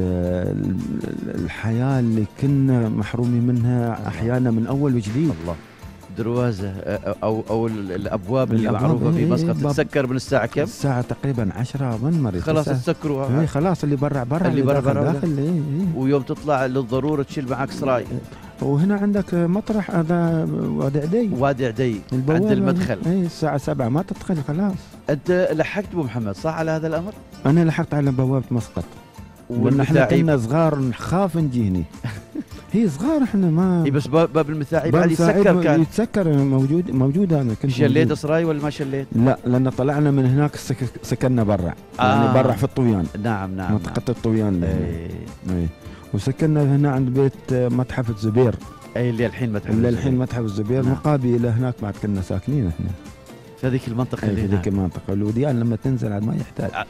الحياة اللي كنا محرومين منها أحيانا من أول وجديد. الله دروازة أو الأبواب اللي معروفة في مسقط تتسكر من الساعة كم؟ الساعة تقريبا 10 من مرة خلاص تسكروا. اي خلاص اللي برا اللي برا داخل. إيه. ويوم تطلع للضرورة تشيل معك سراي. وهنا عندك مطرح هذا وادي عدي. وادي عدي عند المدخل. اي الساعة 7 ما تدخل خلاص. أنت لحقت أبو محمد صح على هذا الأمر؟ أنا لحقت على بوابة مسقط. لأن احنا كنا صغار نخاف نجي هني. هي صغار احنا ما. اي بس باب المثاعيب علي يتسكر كان. يتسكر موجود انا كنت. شليت سراي ولا ما شليت؟ لا لأن طلعنا من هناك سكننا برا. يعني برا في الطويان. نعم منطقة الطويان. اي وسكننا هنا عند بيت متحف الزبير. اي اللي الحين متحف الزبير. مقابل هناك بعد كنا ساكنين احنا. في هذيك المنطقة اللي هناك. في هذيك المنطقة الوديان لما تنزل عاد ما يحتاج.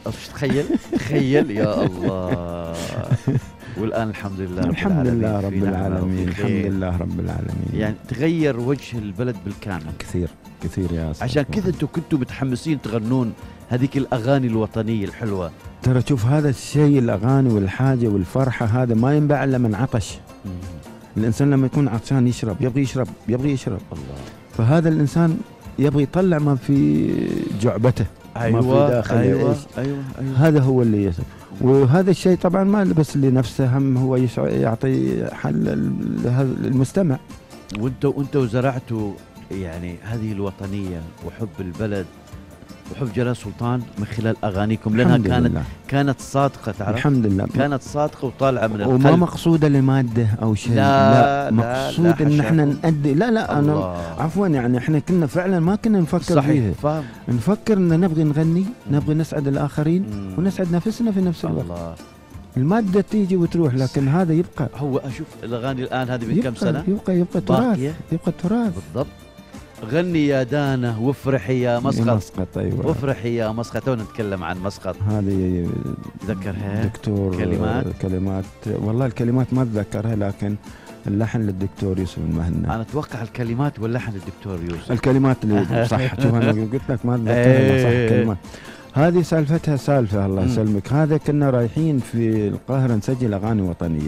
تخيل يا الله. والآن الحمد لله رب الحمد لله رب العالمين. الحمد لله رب العالمين. يعني تغير وجه البلد بالكامل. كثير يا أستاذ. عشان كذا انتم كنتوا متحمسين تغنون هذيك الأغاني الوطنية الحلوة. ترى شوف هذا الشيء الأغاني والحاجة والفرحة هذا ما ينباع إلا من عطش. الإنسان لما يكون عطشان يبغي يشرب. الله. فهذا الإنسان يبغي يطلع ما في جعبته. أيوة ما في داخله. أيوة. هذا هو اللي يسر. وهذا الشيء طبعا ما بس لنفسه، هم هو يعطي حل المستمع. وانتوا زرعتوا يعني هذه الوطنية وحب البلد وحب جلال سلطان من خلال اغانيكم، لانها كانت صادقه. تعرف الحمد لله كانت صادقه وطالعه من القلب، وما مقصوده لماده او شيء. لا مقصود ان احنا نأدي. لا انا عفوا يعني احنا كنا فعلا ما كنا نفكر فيها. فاهم. نفكر ان نبغي نغني، نبغي نسعد الاخرين ونسعد نفسنا في نفس الوقت. الله. الماده تيجي وتروح لكن هذا يبقى. هو اشوف الاغاني الان هذه من كم سنه يبقى تراث. يبقى تراث بالضبط. غني يا دانه وافرحي يا مسقط. أيوة. وافرحي يا مسقط. ونتكلم عن مسقط. هذه تذكرها دكتور كلمات والله الكلمات ما اتذكرها، لكن اللحن للدكتور يوسف المهنا. انا اتوقع الكلمات واللحن للدكتور يوسف. الكلمات اللي صح. شوف انا قلت لك ما اتذكرها. صح الكلمات هذه سالفتها سالفه. الله يسلمك. هذا كنا رايحين في القاهره نسجل اغاني وطنيه.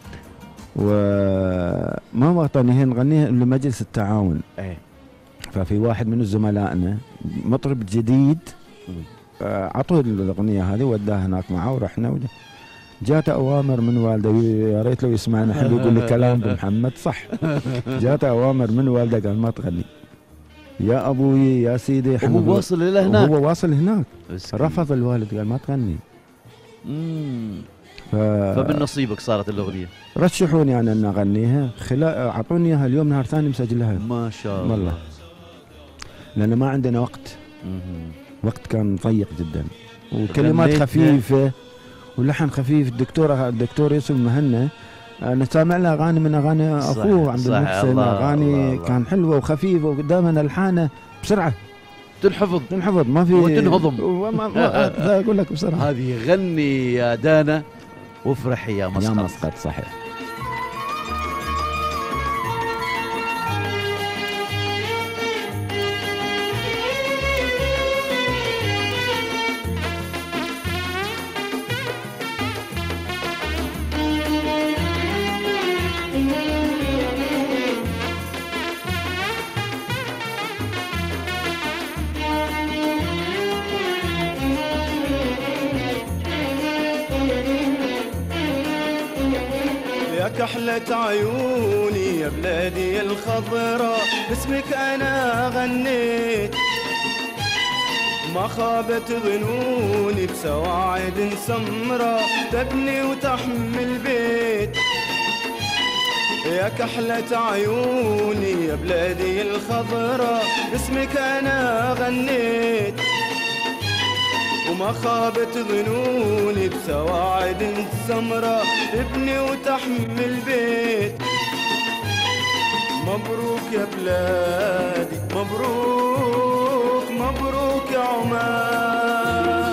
وما وطنيه نغنيها لمجلس التعاون. ففي واحد من زملائنا مطرب جديد عطوه الاغنيه هذه وداها هناك معه ورحنا. جاته اوامر من والده، يا ريت لو يسمعنا حبي يقول لي كلام محمد صح. جاته اوامر من والده قال ما تغني يا ابوي يا سيدي. هو واصل الى هناك. هو واصل هناك. رفض الوالد قال ما تغني. فمن نصيبك صارت الاغنيه. رشحوني انا ان اغنيها. اعطوني اياها اليوم نهار ثاني مسجلها. ما شاء الله. والله لأن ما عندنا وقت. وقت كان ضيق جدا وكلمات خفيفة ولحن خفيف. الدكتور يوسف المهنا أنا سامع له أغاني من أغاني أخوه عبد المحسن. أغاني كان حلوة وخفيفة ودائما ألحانه بسرعة تنحفظ ما في وتنهضم. أقول لك بسرعة. هذه غني يا دانا وافرحي يا مسقط. صحيح. كحلة عيوني يا بلادي الخضراء باسمك أنا غنيت. ما خابت ظنوني بسواعد سمراء تبني وتحمل بيت. يا كحلة عيوني يا بلادي الخضراء باسمك أنا غنيت. وما خابت ظنوني بسواعد سمراء تبني وتحمل بيت. مبروك يا بلادي مبروك مبروك يا عمان.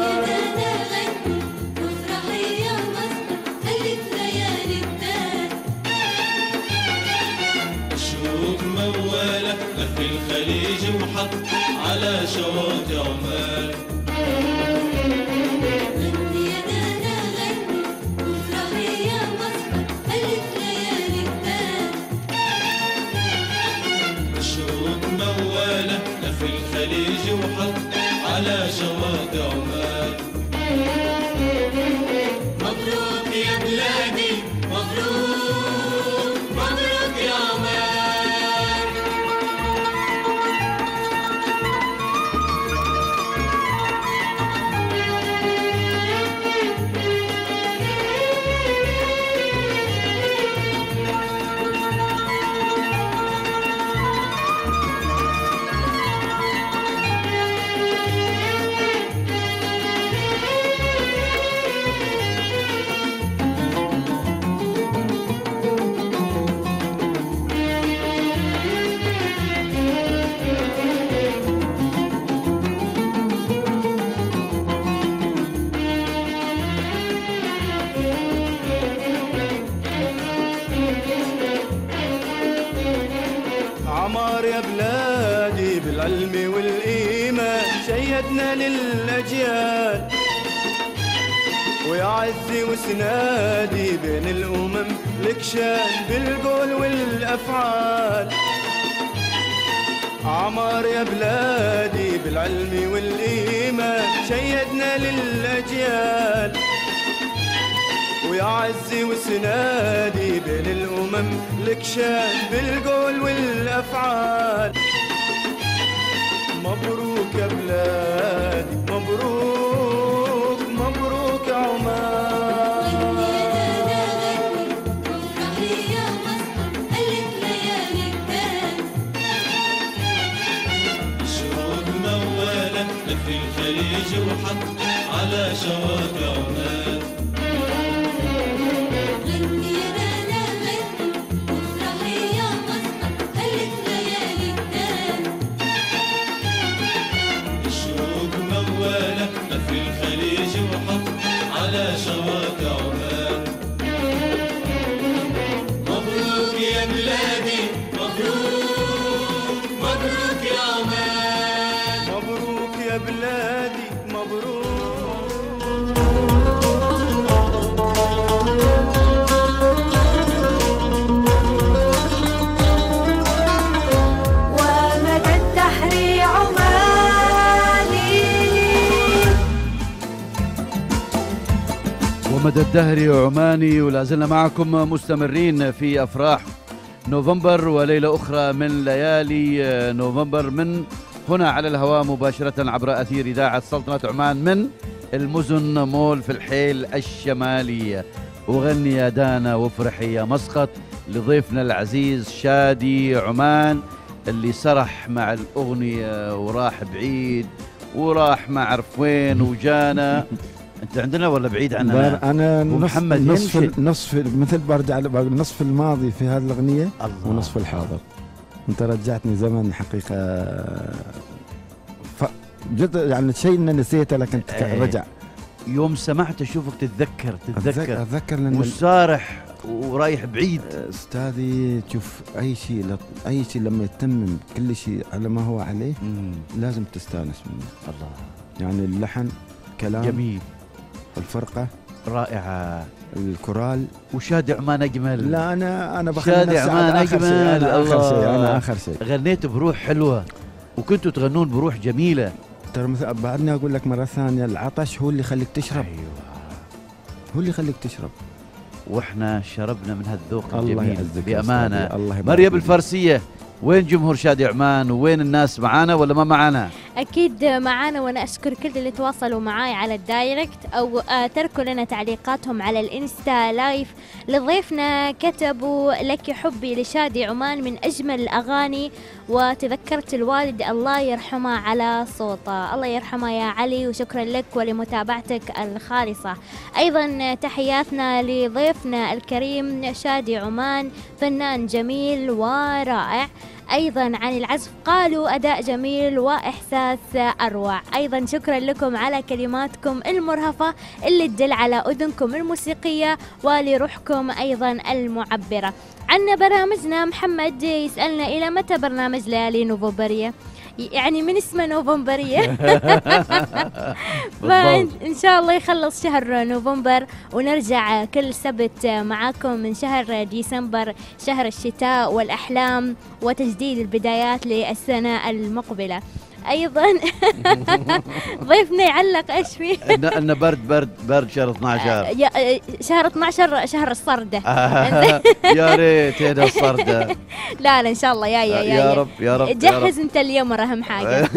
الشوق موالة لف الخليج وحط على شواطئ عمان. الشوق موالة لف الخليج وحط على شواطئ عمان. مبروك يا بلادي مبروك مبروك يا عمان. عمار يا بلادي بالعلم والإيمان شيدنا للأجيال، ويا عزي وسنادي بين الأمم لك شان بالقول والأفعال. عمار يا بلادي بالعلم والإيمان شيدنا للأجيال، ويا عزي وسنادي بين الأمم لك شان بالقول والأفعال. مبروك يا بلادي مبروك مبروك يا عمان. الشوق موالة لف الخليج وحط على شواطئ عمان. الشوق موالة لف الخليج وحط على شواطئ عمان. مبروك يا بلادي مبروك مبروك يا عمان. مبروك يا بلادي مبروك. ومدى الدهر عماني. ومدى الدهر عماني، ولا زلنا معكم مستمرين في أفراح نوفمبر وليلة أخرى من ليالي نوفمبر من هنا على الهواء مباشرة عبر أثير إذاعة سلطنة عمان من المزن مول في الحيل الشمالية. وغني يا دانا وافرحي يا مسقط لضيفنا العزيز شادي عمان اللي سرح مع الأغنية وراح بعيد وراح ما أعرف وين وجانا. أنت عندنا ولا بعيد عننا؟ أنا ومحمد نصف مثل برجع نصف الماضي في هذه الأغنية ونصف الحاضر. أنت رجعتني زمن حقيقة جد يعني شيء إن نسيته لكن رجع. يوم سمعت أشوفك تتذكر لأن وسارح ورايح بعيد. أستاذي شوف أي شيء لما يتمم كل شيء على ما هو عليه لازم تستانس منه. الله، يعني اللحن كلام جميل، الفرقة رائعة، الكورال وشادي عمان أجمل. لا أنا شادي عمان أجمل. آخر شيء أنا آخر شيء غنيت بروح حلوة وكنتوا تغنون بروح جميلة. ترى مثل بعدني أقول لك مرة ثانية العطش هو اللي يخليك تشرب. أيوة، هو اللي يخليك تشرب. واحنا شربنا من هالذوق الله الجميل يعزك بأمانة. الله مريم الفارسية، وين جمهور شادي عمان وين الناس معانا ولا ما معانا؟ أكيد معانا، وأنا أشكر كل اللي تواصلوا معاي على الدايركت أو تركوا لنا تعليقاتهم على الإنستا لايف. لضيفنا كتبوا لك حبي لشادي عمان من أجمل الأغاني وتذكرت الوالد الله يرحمه على صوته. الله يرحمه يا علي، وشكرا لك ولمتابعتك الخالصة. أيضا تحياتنا لضيفنا الكريم شادي عمان، فنان جميل ورائع. أيضا عن العزف قالوا أداء جميل وإحساس أروع. أيضا شكرا لكم على كلماتكم المرهفة اللي تدل على أذنكم الموسيقية ولروحكم أيضا المعبرة. عنا برامجنا محمد يسألنا إلى متى برنامج ليالي نوفمبرية؟ يعني من اسمه نوفمبرية. فإن شاء الله يخلص شهر نوفمبر ونرجع كل سبت معاكم من شهر ديسمبر، شهر الشتاء والأحلام وتجديد البدايات للسنة المقبلة. ايضا ضيفنا يعلق ايش فيه؟ انه برد شهر 12. شهر 12 شهر الصردة. يا ريت هذا الصردة. لا ان شاء الله يا رب يا رب. جهز انت اليمر اهم حاجة.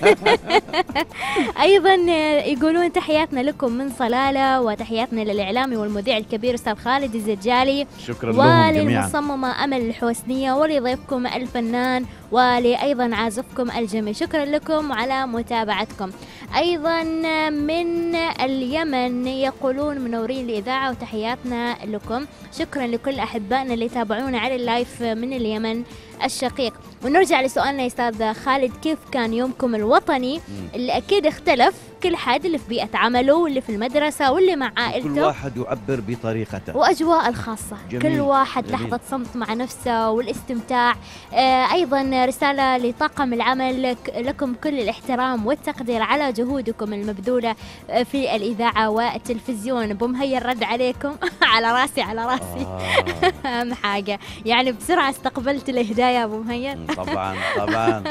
ايضا يقولون تحياتنا لكم من صلالة، وتحياتنا للاعلامي والمذيع الكبير استاذ خالد الزجالي، شكرا لهم جميعا، وللمصممة امل الحوسنية، ولضيفكم الفنان، ولأيضا عازفكم الجميل. شكرا لكم على متابعتكم. أيضا من اليمن يقولون منورين الإذاعة وتحياتنا لكم. شكرا لكل أحبائنا اللي تابعونا على اللايف من اليمن الشقيق. ونرجع لسؤالنا يا أستاذ خالد، كيف كان يومكم الوطني اللي أكيد اختلف كل حد، اللي في بيئة عمله واللي في المدرسة واللي مع عائلته، كل واحد يعبر بطريقته وأجواء الخاصة. جميل. كل واحد جميل. لحظة صمت مع نفسه والاستمتاع. أيضا رسالة لطاقم العمل، لكم كل الاحترام والتقدير على جهودكم المبذولة في الإذاعة والتلفزيون. أبو مهير رد عليكم. على راسي على راسي. أهم حاجة يعني بسرعة استقبلت الهدايا يا أبو مهير. طبعا طبعا.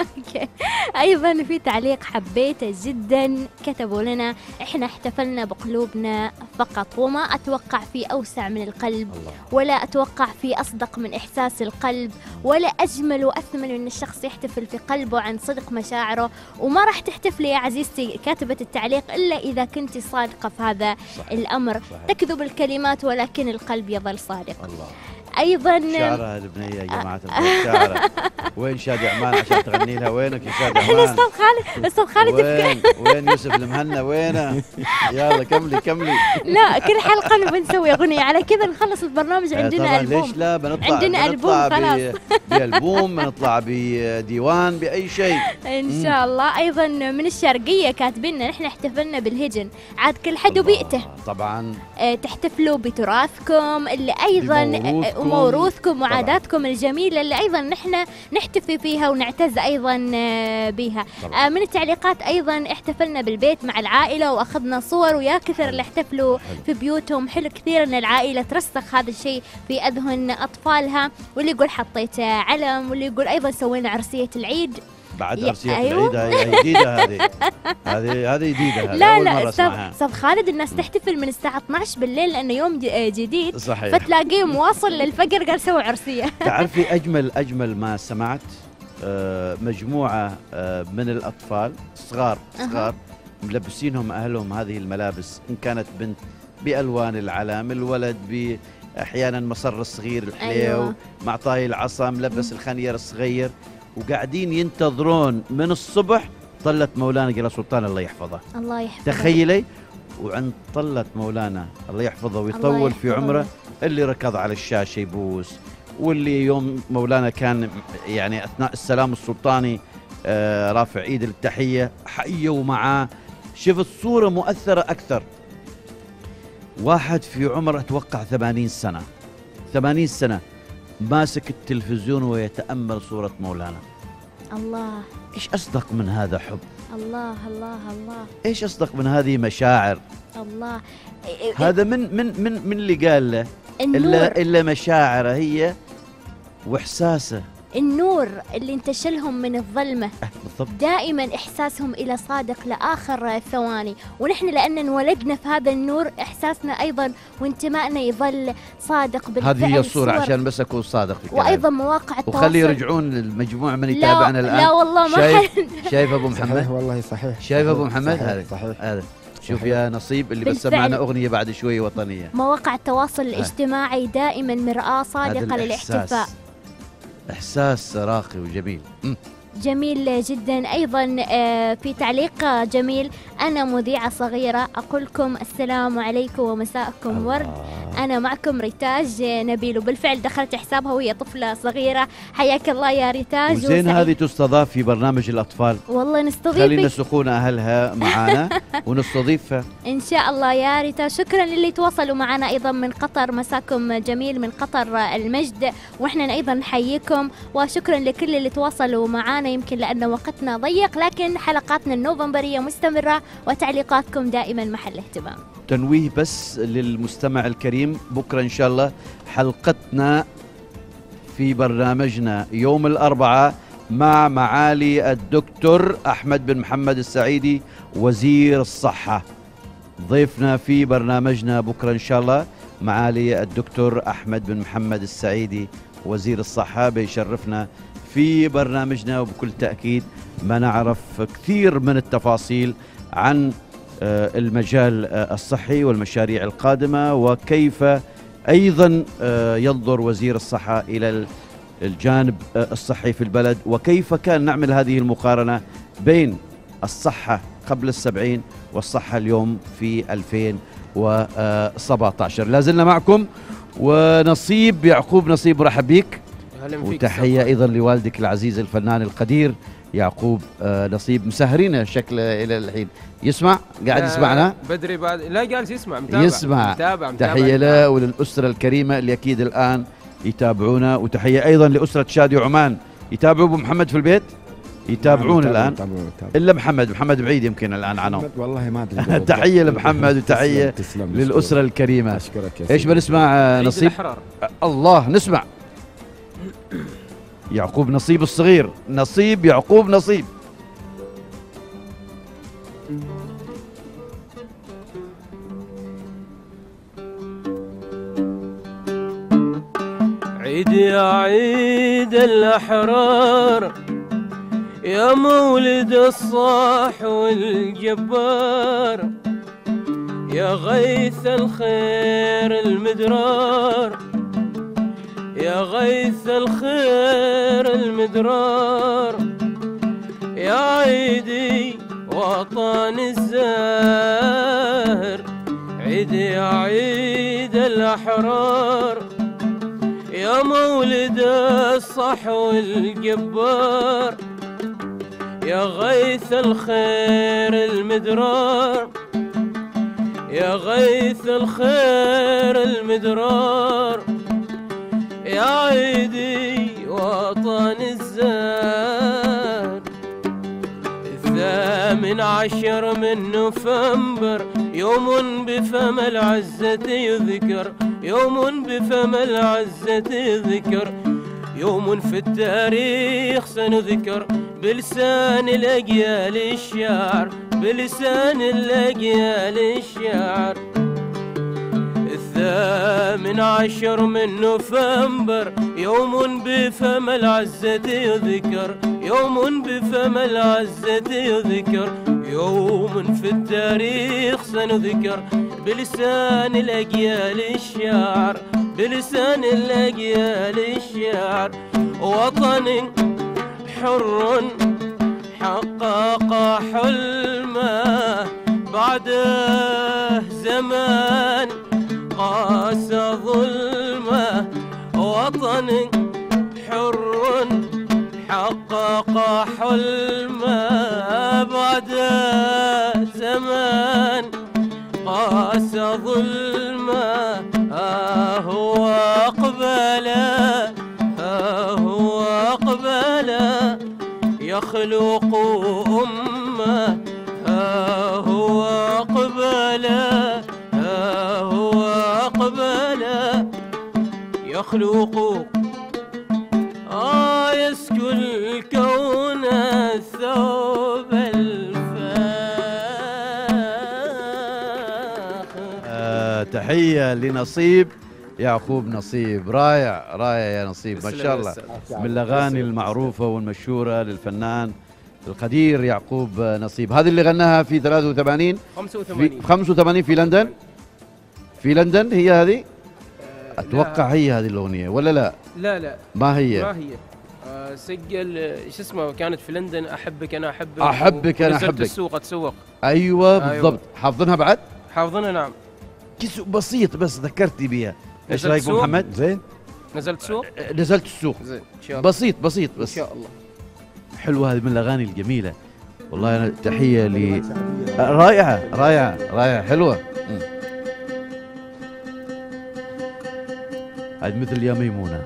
أيضا في تعليق حبيته جدا، كتبوا لنا احنا احتفلنا بقلوبنا فقط، وما أتوقع في أوسع من القلب، ولا أتوقع في أصدق من إحساس القلب، ولا أجمل وأثمن من الشخص يحتفل في قلبه عن صدق مشاعره. وما راح تحتفلي يا عزيزتي كاتبة التعليق إلا إذا كنت صادقة في هذا الأمر. صحيح. تكذب الكلمات ولكن القلب يظل صادق. الله. أيضا شعرها البنية يا جماعة الخير، شعرها. وين شادي عمان عشان تغني لها؟ وينك يا شادي عمان؟ أستاذ خالد، أستاذ خالد وين يوسف المهنا وينه؟ يلا كملي. لا كل حلقة بنسوي أغنية، على كذا نخلص البرنامج عندنا ألبوم. ليش لا؟ بنطلع عندنا ألبوم خلاص. بألبوم، بنطلع بديوان، بأي شيء إن شاء الله. أيضا من الشرقية كاتبيننا نحن احتفلنا بالهجن، عاد كل حد وبيئته. طبعا تحتفلوا بتراثكم اللي أيضا وموروثكم وعاداتكم الجميلة اللي أيضا نحن نحتفي فيها ونعتز أيضا بها. من التعليقات أيضا احتفلنا بالبيت مع العائلة وأخذنا صور، ويا كثر اللي احتفلوا في بيوتهم. حلو كثير أن العائلة ترسخ هذا الشيء في أذهن أطفالها، واللي يقول حطيت علم، واللي يقول أيضا سوينا عرسية العيد. بعد عرسية العيد هذه جديدة، هذه جديدة. لا أستاذ خالد، الناس تحتفل من الساعة 12 بالليل لأنه يوم جديد. صحيح. فتلاقيه مواصل للفجر قال سوي عرسية. تعرفي أجمل ما سمعت مجموعة من الأطفال صغار ملبسينهم أهلهم هذه الملابس، إن كانت بنت بألوان العلام، الولد أحيانا مصر الصغير الحليو. أيوة. مع طاي العصا ملبس الخنير الصغير، وقاعدين ينتظرون من الصبح طلت مولانا قلا سلطان الله يحفظه. الله يحفظه. تخيلي، وعند طلت مولانا الله يحفظه ويطول في عمره، اللي ركض على الشاشة يبوس، واللي يوم مولانا كان يعني أثناء السلام السلطاني رافع ايد التحية حيوا معاه. شفت صورة مؤثرة أكثر. واحد في عمر أتوقع 80 سنة ماسك التلفزيون ويتأمل صورة مولانا. الله، إيش أصدق من هذا حب؟ الله الله الله، إيش أصدق من هذه مشاعر؟ الله، هذا من اللي قال له إلا مشاعره هي وإحساسه. النور اللي انتشلهم من الظلمة. بالضبط. دائما إحساسهم إلى صادق لآخر الثواني، ونحن لأن انولدنا في هذا النور إحساسنا أيضا وانتمائنا يظل صادق بالفعل. هذه هي الصورة عشان بس أكون صادق في كلامي. وأيضا مواقع التواصل، وخلي يرجعون المجموعة من يتابعنا الآن. لا والله ما شايف أبو محمد؟ صحيح والله صحيح. شايف أبو محمد؟ هذا صحيح. هذا شوف يا نصيب اللي بسمعنا أغنية بعد شوي وطنية. مواقع التواصل الاجتماعي دائما مرآة صادقة للاحتفاء. إحساس راقي وجميل. جميل جدا. أيضا في تعليق جميل: أنا مذيعة صغيرة أقول لكم السلام عليكم ومساءكم ورد، أنا معكم ريتاج نبيل. وبالفعل دخلت حسابها وهي طفلة صغيرة. حياك الله يا ريتاج. وزين هذه تستضاف في برنامج الأطفال. والله خلينا نستضيفك سخون أهلها معنا ونستضيفها إن شاء الله يا ريتاج. شكرا للي تواصلوا معنا أيضا من قطر، مساكم جميل من قطر المجد، وإحنا أيضا نحييكم. وشكرا لكل اللي تواصلوا معنا، يمكن لأن وقتنا ضيق لكن حلقاتنا النوفمبرية مستمرة وتعليقاتكم دائما محل اهتمام. تنويه بس للمستمع الكريم، بكرة إن شاء الله حلقتنا في برنامجنا يوم الأربعاء مع معالي الدكتور أحمد بن محمد السعيدي وزير الصحة. ضيفنا في برنامجنا بكرة إن شاء الله معالي الدكتور أحمد بن محمد السعيدي وزير الصحة، بيشرفنا في برنامجنا، وبكل تأكيد ما نعرف كثير من التفاصيل عن المجال الصحي والمشاريع القادمة، وكيف أيضا ينظر وزير الصحة إلى الجانب الصحي في البلد، وكيف كان نعمل هذه المقارنة بين الصحة قبل 70 والصحة اليوم في 2017. لازلنا معكم، ونصيب يعقوب نصيب رحب بيك، وتحية أيضا لوالدك العزيز الفنان القدير يعقوب نصيب. مسهرين شكل إلى الحين، يسمع قاعد يسمعنا بدري بعد، لا جالس يسمع متابع. تحية له وللأسرة الكريمة اللي أكيد الآن يتابعونا، وتحية أيضا لأسرة شادي عمان. يتابعوا أبو محمد في البيت، يتابعون الآن إلا محمد بعيد يمكن الآن عنهم. والله ما أدري. تحية لمحمد وتحية للأسرة الكريمة. أشكرك. إيش بنسمع نصيب؟ الله نسمع يعقوب نصيب الصغير، نصيب يعقوب نصيب. عيد يا عيد الأحرار، يا مولد الصاح والجبار، يا غيث الخير المدرار، يا غيث الخير المدرار، يا عيدي وطن الزاهر. عيد يا عيد الأحرار، يا مولد الصح والجبار، يا غيث الخير المدرار، يا غيث الخير المدرار، يا عيدي وطن الزار. 18 من نوفمبر يوم بفم العزة يذكر، يوم بفم العزة يذكر، يوم في التاريخ سنذكر بلسان الأجيال الشعر، بلسان الأجيال الشعر. 18 من نوفمبر يوم بفم العزة يذكر، يوم بفم العزة يذكر، يوم في التاريخ سنذكر بلسان الأجيال الشعر، بلسان الأجيال الشعر. وطن حر حقق حلمه بعد زمان قاس ظلمه. وطن حر حقق حلمه بعد زمان قاس ظلمه. هو أقبل، هو أقبل يخلق أمه. هو أقبل، هو أقبل يخلق يسكن الكون الثوب الفاخر. تحية لنصيب يعقوب نصيب. رائع رائع يا نصيب، ما شاء الله، من الأغاني المعروفة والمشهورة للفنان القدير يعقوب نصيب. هذه اللي غناها في 83 85 في لندن، في لندن هي هذه؟ أتوقع هي هذه الأغنية ولا لا؟ لا لا ما هي؟ ما هي. سجل شو اسمه، كانت في لندن احبك انا احبك، أحبك أنا ونزلت أحبك. السوق اتسوق. ايوه أيوة. بالضبط. حافظينها بعد؟ حافظنا نعم. كيس بسيط بس ذكرتني بيها. ايش نزلت رايك ابو سوق؟ محمد؟ زين. نزلت سوق نزلت السوق. زين ان شاء الله. بسيط بسيط ان بس شاء الله. حلوه هذه من الاغاني الجميله. والله انا تحيه ل رائعه رائعه رائعه حلوه. هذه مثل يا ميمونه.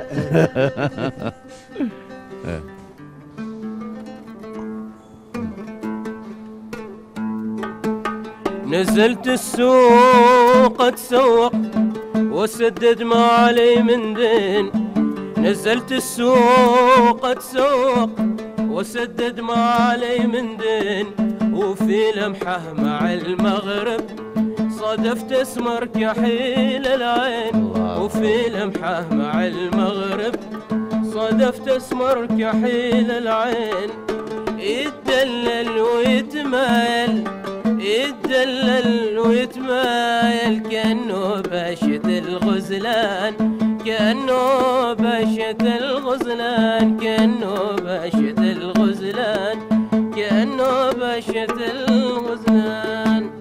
نزلت السوق اتسوق وسدد ما علي من دين. نزلت السوق اتسوق وسدد ما علي من دين. وفي لمحه مع المغرب صادفت اسمر كحيل العين. وفي لمحه مع المغرب صادفت اسمر كحيل العين. يتدلل ويتمايل يتدلل ويتمايل كأنه باشة الغزلان. كأنه باشة الغزلان. كأنه باشة الغزلان. كأنه باشة الغزلان.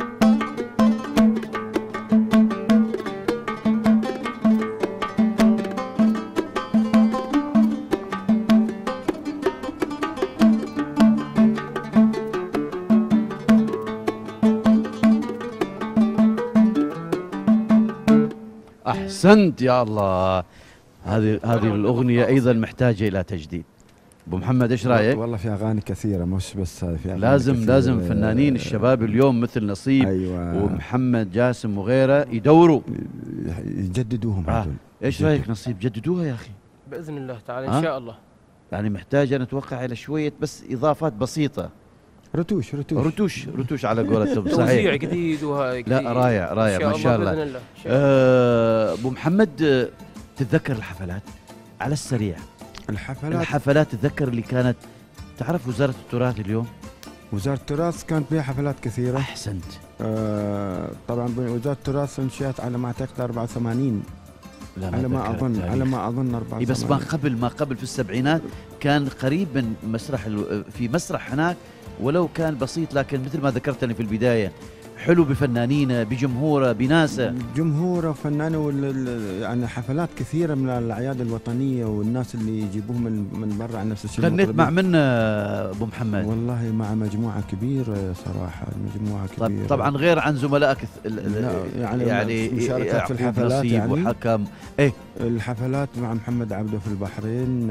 احسنت يا الله. هذه الاغنيه ايضا محتاجه الى تجديد. ابو محمد ايش رايك؟ والله في اغاني كثيره مش بس هذه، في أغاني لازم كثيرة. لازم فنانين الشباب اليوم مثل نصيب أيوة. ومحمد جاسم وغيره يدوروا يجددوهم هذول. ايش رايك نصيب؟ جددوها يا اخي بإذن الله تعالى إن شاء الله. يعني محتاجه نتوقع الى شويه بس اضافات بسيطه. رتوش رتوش على قولتهم. توزيع صحيح جديد وهاي لا رائع رائع ما شاء الله. بإذن الله. ابو محمد تتذكر الحفلات على السريع؟ الحفلات تتذكر اللي كانت تعرف وزارة التراث اليوم؟ وزارة التراث كانت بها حفلات كثيرة. أحسنت. طبعا وزارة التراث انشئت على ما اعتقد 84. لا على ما اظن 84. بس ما قبل في السبعينات كان قريب من مسرح في مسرح هناك ولو كان بسيط، لكن مثل ما ذكرتني في البداية حلو بفنانينه بجمهوره بناسه. جمهوره وفنانه يعني حفلات كثيره من الاعياد الوطنيه والناس اللي يجيبوهم من برا عن نفس الشيء. غنيت مع من ابو محمد؟ والله مع مجموعه كبيره صراحه، مجموعه كبيره. طبعا غير عن زملائك يعني مشاركات في الحفلات يعني وحكم ايه الحفلات مع محمد عبده في البحرين.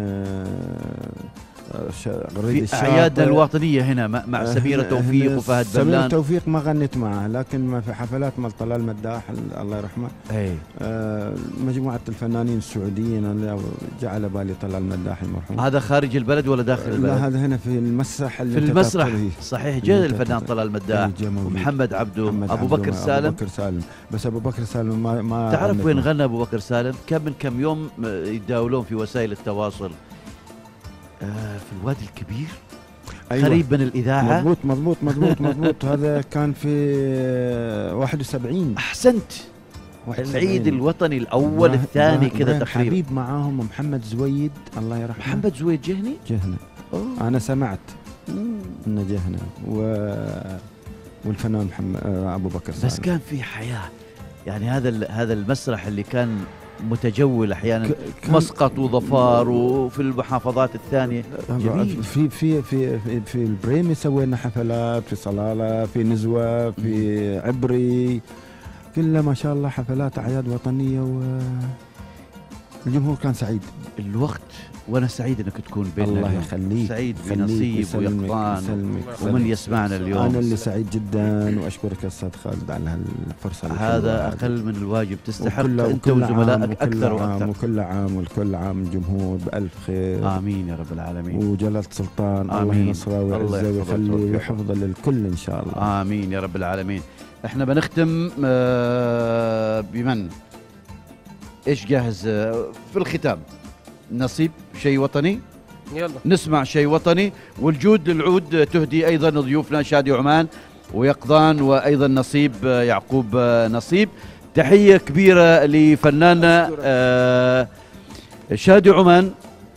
في أعيادنا الوطنية هنا مع سميرة توفيق وفهد بلان. سميرة توفيق ما غنيت معه، لكن ما في حفلات مال طلال مداح الله يرحمه. مجموعة الفنانين السعوديين اللي جعل بالي طلال مداح المرحوم. هذا خارج البلد ولا داخل البلد؟ لا هذا هنا في المسرح. في المسرح صحيح. جاء الفنان طلال مداح ومحمد عبده أبو بكر سالم. بس أبو بكر سالم ما تعرف وين غنى أبو بكر سالم؟ كم من كم يوم يتداولون في وسائل التواصل في الوادي الكبير. أيوة. قريب من الإذاعة. مضبوط هذا كان في 71. أحسنت. العيد الوطني الأول الثاني كذا تقريبا. حبيب معاهم محمد زويد الله يرحمه. محمد زويد جهني. أنا سمعت إنه جهنة والفنان محمد أبو بكر سالم. بس كان في حياة يعني. هذا المسرح اللي كان متجول احيانا مسقط وظفار وفي المحافظات الثانيه. جميل. في البريمي سوينا حفلات، في صلاله، في نزوه، في عبري، كلها ما شاء الله حفلات اعياد وطنيه والجمهور كان سعيد. الوقت وانا سعيد انك تكون بيننا. الله يخليك. سعيد بنصيب ويقظان ومن يسمعنا اليوم. انا اللي سعيد جدا واشكرك يا استاذ خالد على هالفرصه. هذا اقل من الواجب، تستحق انت وزملائك اكثر واكثر. وكل عام الجمهور بالف خير. امين يا رب العالمين. وجلاله السلطان الله ينصره ويعزه ويخليه ويحفظه للكل ان شاء الله. امين يا رب العالمين. احنا بنختم بمن ايش جاهز في الختام؟ نصيب شيء وطني. يلا نسمع شيء وطني. والجود للعود تهدي ايضا ضيوفنا شادي عمان ويقظان وايضا نصيب يعقوب نصيب. تحيه كبيره لفناننا شادي عمان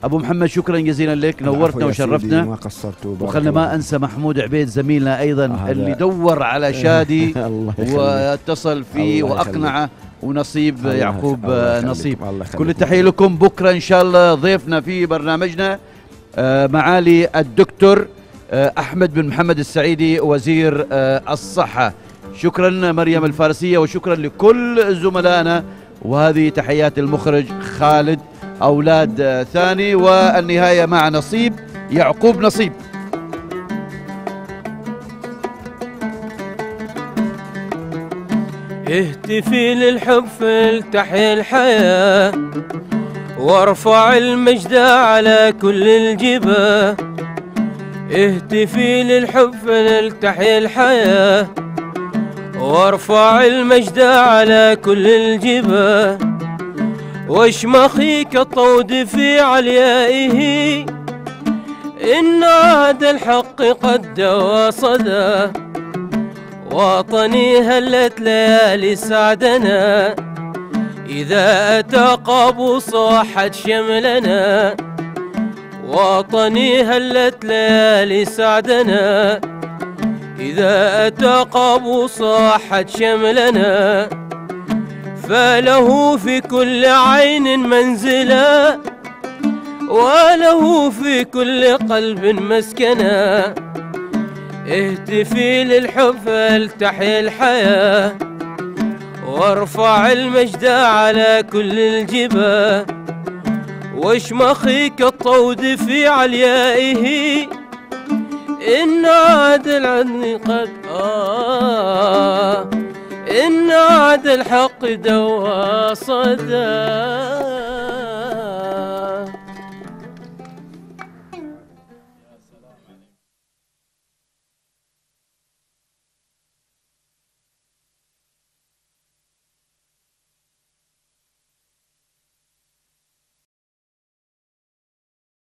ابو محمد شكرا جزيلا لك، العفو نورتنا يا سيدي، وشرفتنا. ما قصرتوا. وخلنا ما انسى محمود عبيد زميلنا ايضا هذا اللي دور على شادي الله يخليك. واتصل فيه الله واقنعه، ونصيب الله يعقوب يخليك. نصيب. الله يخليك. كل التحيه لكم. بكره ان شاء الله ضيفنا في برنامجنا معالي الدكتور احمد بن محمد السعيدي وزير الصحه. شكرا مريم الفارسيه، وشكرا لكل زملائنا، وهذه تحيات المخرج خالد أولاد ثاني، والنهاية مع نصيب يعقوب نصيب. اهتفي للحب فلتحيا الحياة، وارفع المجد على كل الجباه. اهتفي للحب فلتحيا الحياة، وارفع المجد على كل الجباه. واشمخي كالطود في عليائه، إن عاد الحق قد دوى صدى. وطني هلت ليالي سعدنا، إذا أتى قابوس وحد شملنا. وطني هلت ليالي سعدنا، إذا أتى قابوس وحد شملنا. فله في كل عين منزلا، وله في كل قلب مسكنا. اهتفي للحب فلتحيا الحياة، وارفع المجد على كل الجباه. واشمخي كالطود في عليائه، إن عاد العدل قد إن عاد الحق دوى صدى.